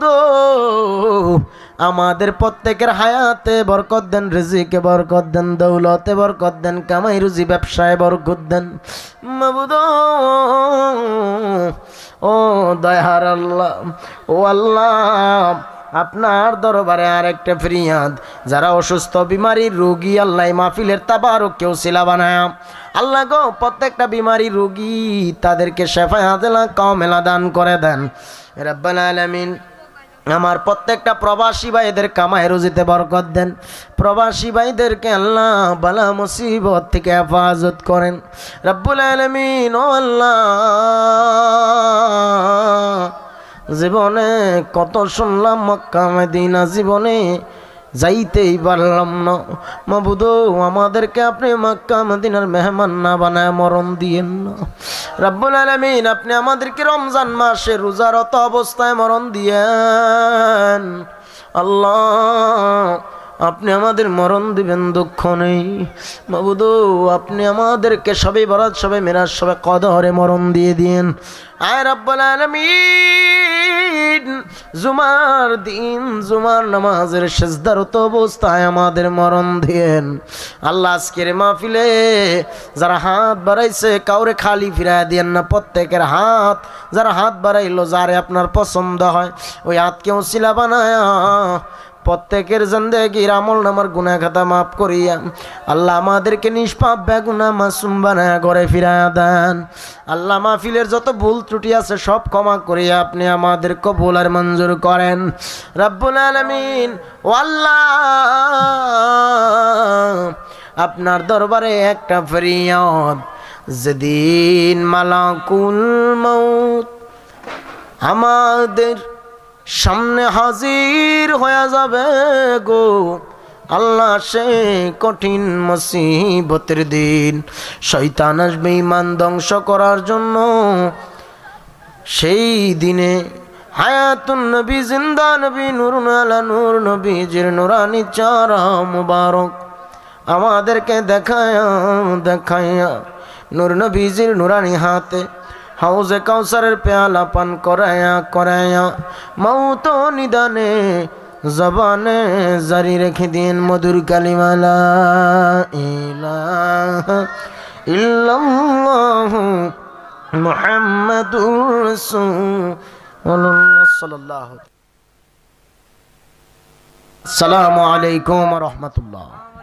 Speaker 1: আমাদের প্রত্যেকের হায়াতে বরকত দেন, রিজিকে বরকত দেন, দৌলতে বরকত দেন, কামাই রুজি ব্যবসায় বরকত দেন মাবুদ। ও দয়ার আল্লাহ ও আল্লাহ আপনার দরবারে আরেকটা ফরিয়াদ, যারা অসুস্থ বিমারির রোগী আল্লাহ মাহফিলের তাবারক কেউ সিলা বানায় আল্লাহ গো প্রত্যেকটা বিমারি রোগী তাদেরকে শেফায়ে আজলা কামেলা দান করে দেন রব্বুল আলামিন। আমার প্রত্যেকটা প্রবাসী ভাইদের কামাই রুজিতে বরকত দেন। প্রবাসী ভাইদেরকে আল্লাহ বালা মুসিবত থেকে হেফাজত করেন রব্বুল আলামিন। ও আল্লাহ জীবনে কত শুনলাম মক্কা মদিনা, জীবনে যাইতেই পারলাম না মাবুদ। আমাদেরকে আপনি মক্কা মদিনার মেহমান না বানায় মরণ দিয়েন না রব্বুল আলামিন। আপনি আমাদেরকে রমজান মাসে রোজারত অবস্থায় মরণ দিয়েন আল্লাহ। আপনি আমাদের মরণ দিবেন দুঃখ নেই মাবুদ। আপনি আমাদেরকে সবে বরাত সবে মিরাজ সবে কদরে মরণ দিয়ে দিয়েন আয় রব্বুল আলামিন। জুমার দিন জুমার নামাজের সিজদারত অবস্থায় আমাদের মরণ দিয়েন আল্লাহ। আজকের মাহফিলে যারা হাত বাড়াইছে কাউরে খালি ফিরায় দিয়েন না। প্রত্যেকের হাত যারা হাত বাড়াইলো যারে আপনার পছন্দ হয় ওই হাতকে ওসিলা বানায়া প্রত্যেকের জিন্দেগির আমল নামার গুনাহ খাতা মাফ করিয়া আল্লাহ আমাদেরকে নিষ্পাপ বেগুনা মাসুম বানায়া ঘরে ফিরায়া দেন আল্লাহ। মাহফিলের যত ভুল ত্রুটি আছে সব ক্ষমা করিয়া আপনি আমাদের কবুল আর মঞ্জুর করেন রব্বুল আলামিন। ও আল্লাহ আপনার দরবারে একটা ফরিয়াদ, যেদিন মালাকুল মউত আমাদের সামনে হাজির হয়ে যাবে গো আল্লাহ, সে কঠিন মুসিবতের দিন শয়তান আসবে ঈমান ধ্বংস করার জন্য। সেই দিনে হায়াতুন নবী জিন্দা নবী নূরুন আলা নূর নবীজির নুরানি চেহারা মুবারক আমাদেরকে দেখায়া দেখায়া নূর নবীজির নুরানি হাতে হাউজে কাউসারের পেয়ালা পান করায়া করায়া মৌত নিদানে জবানে জারি রেখে দিন মধুর কালিমা লা ইলাহা ইল্লাল্লাহু মুহাম্মাদুর রাসূলুল্লাহ সাল্লাল্লাহু। আসসালামু আলাইকুম ওয়া রাহমাতুল্লাহ।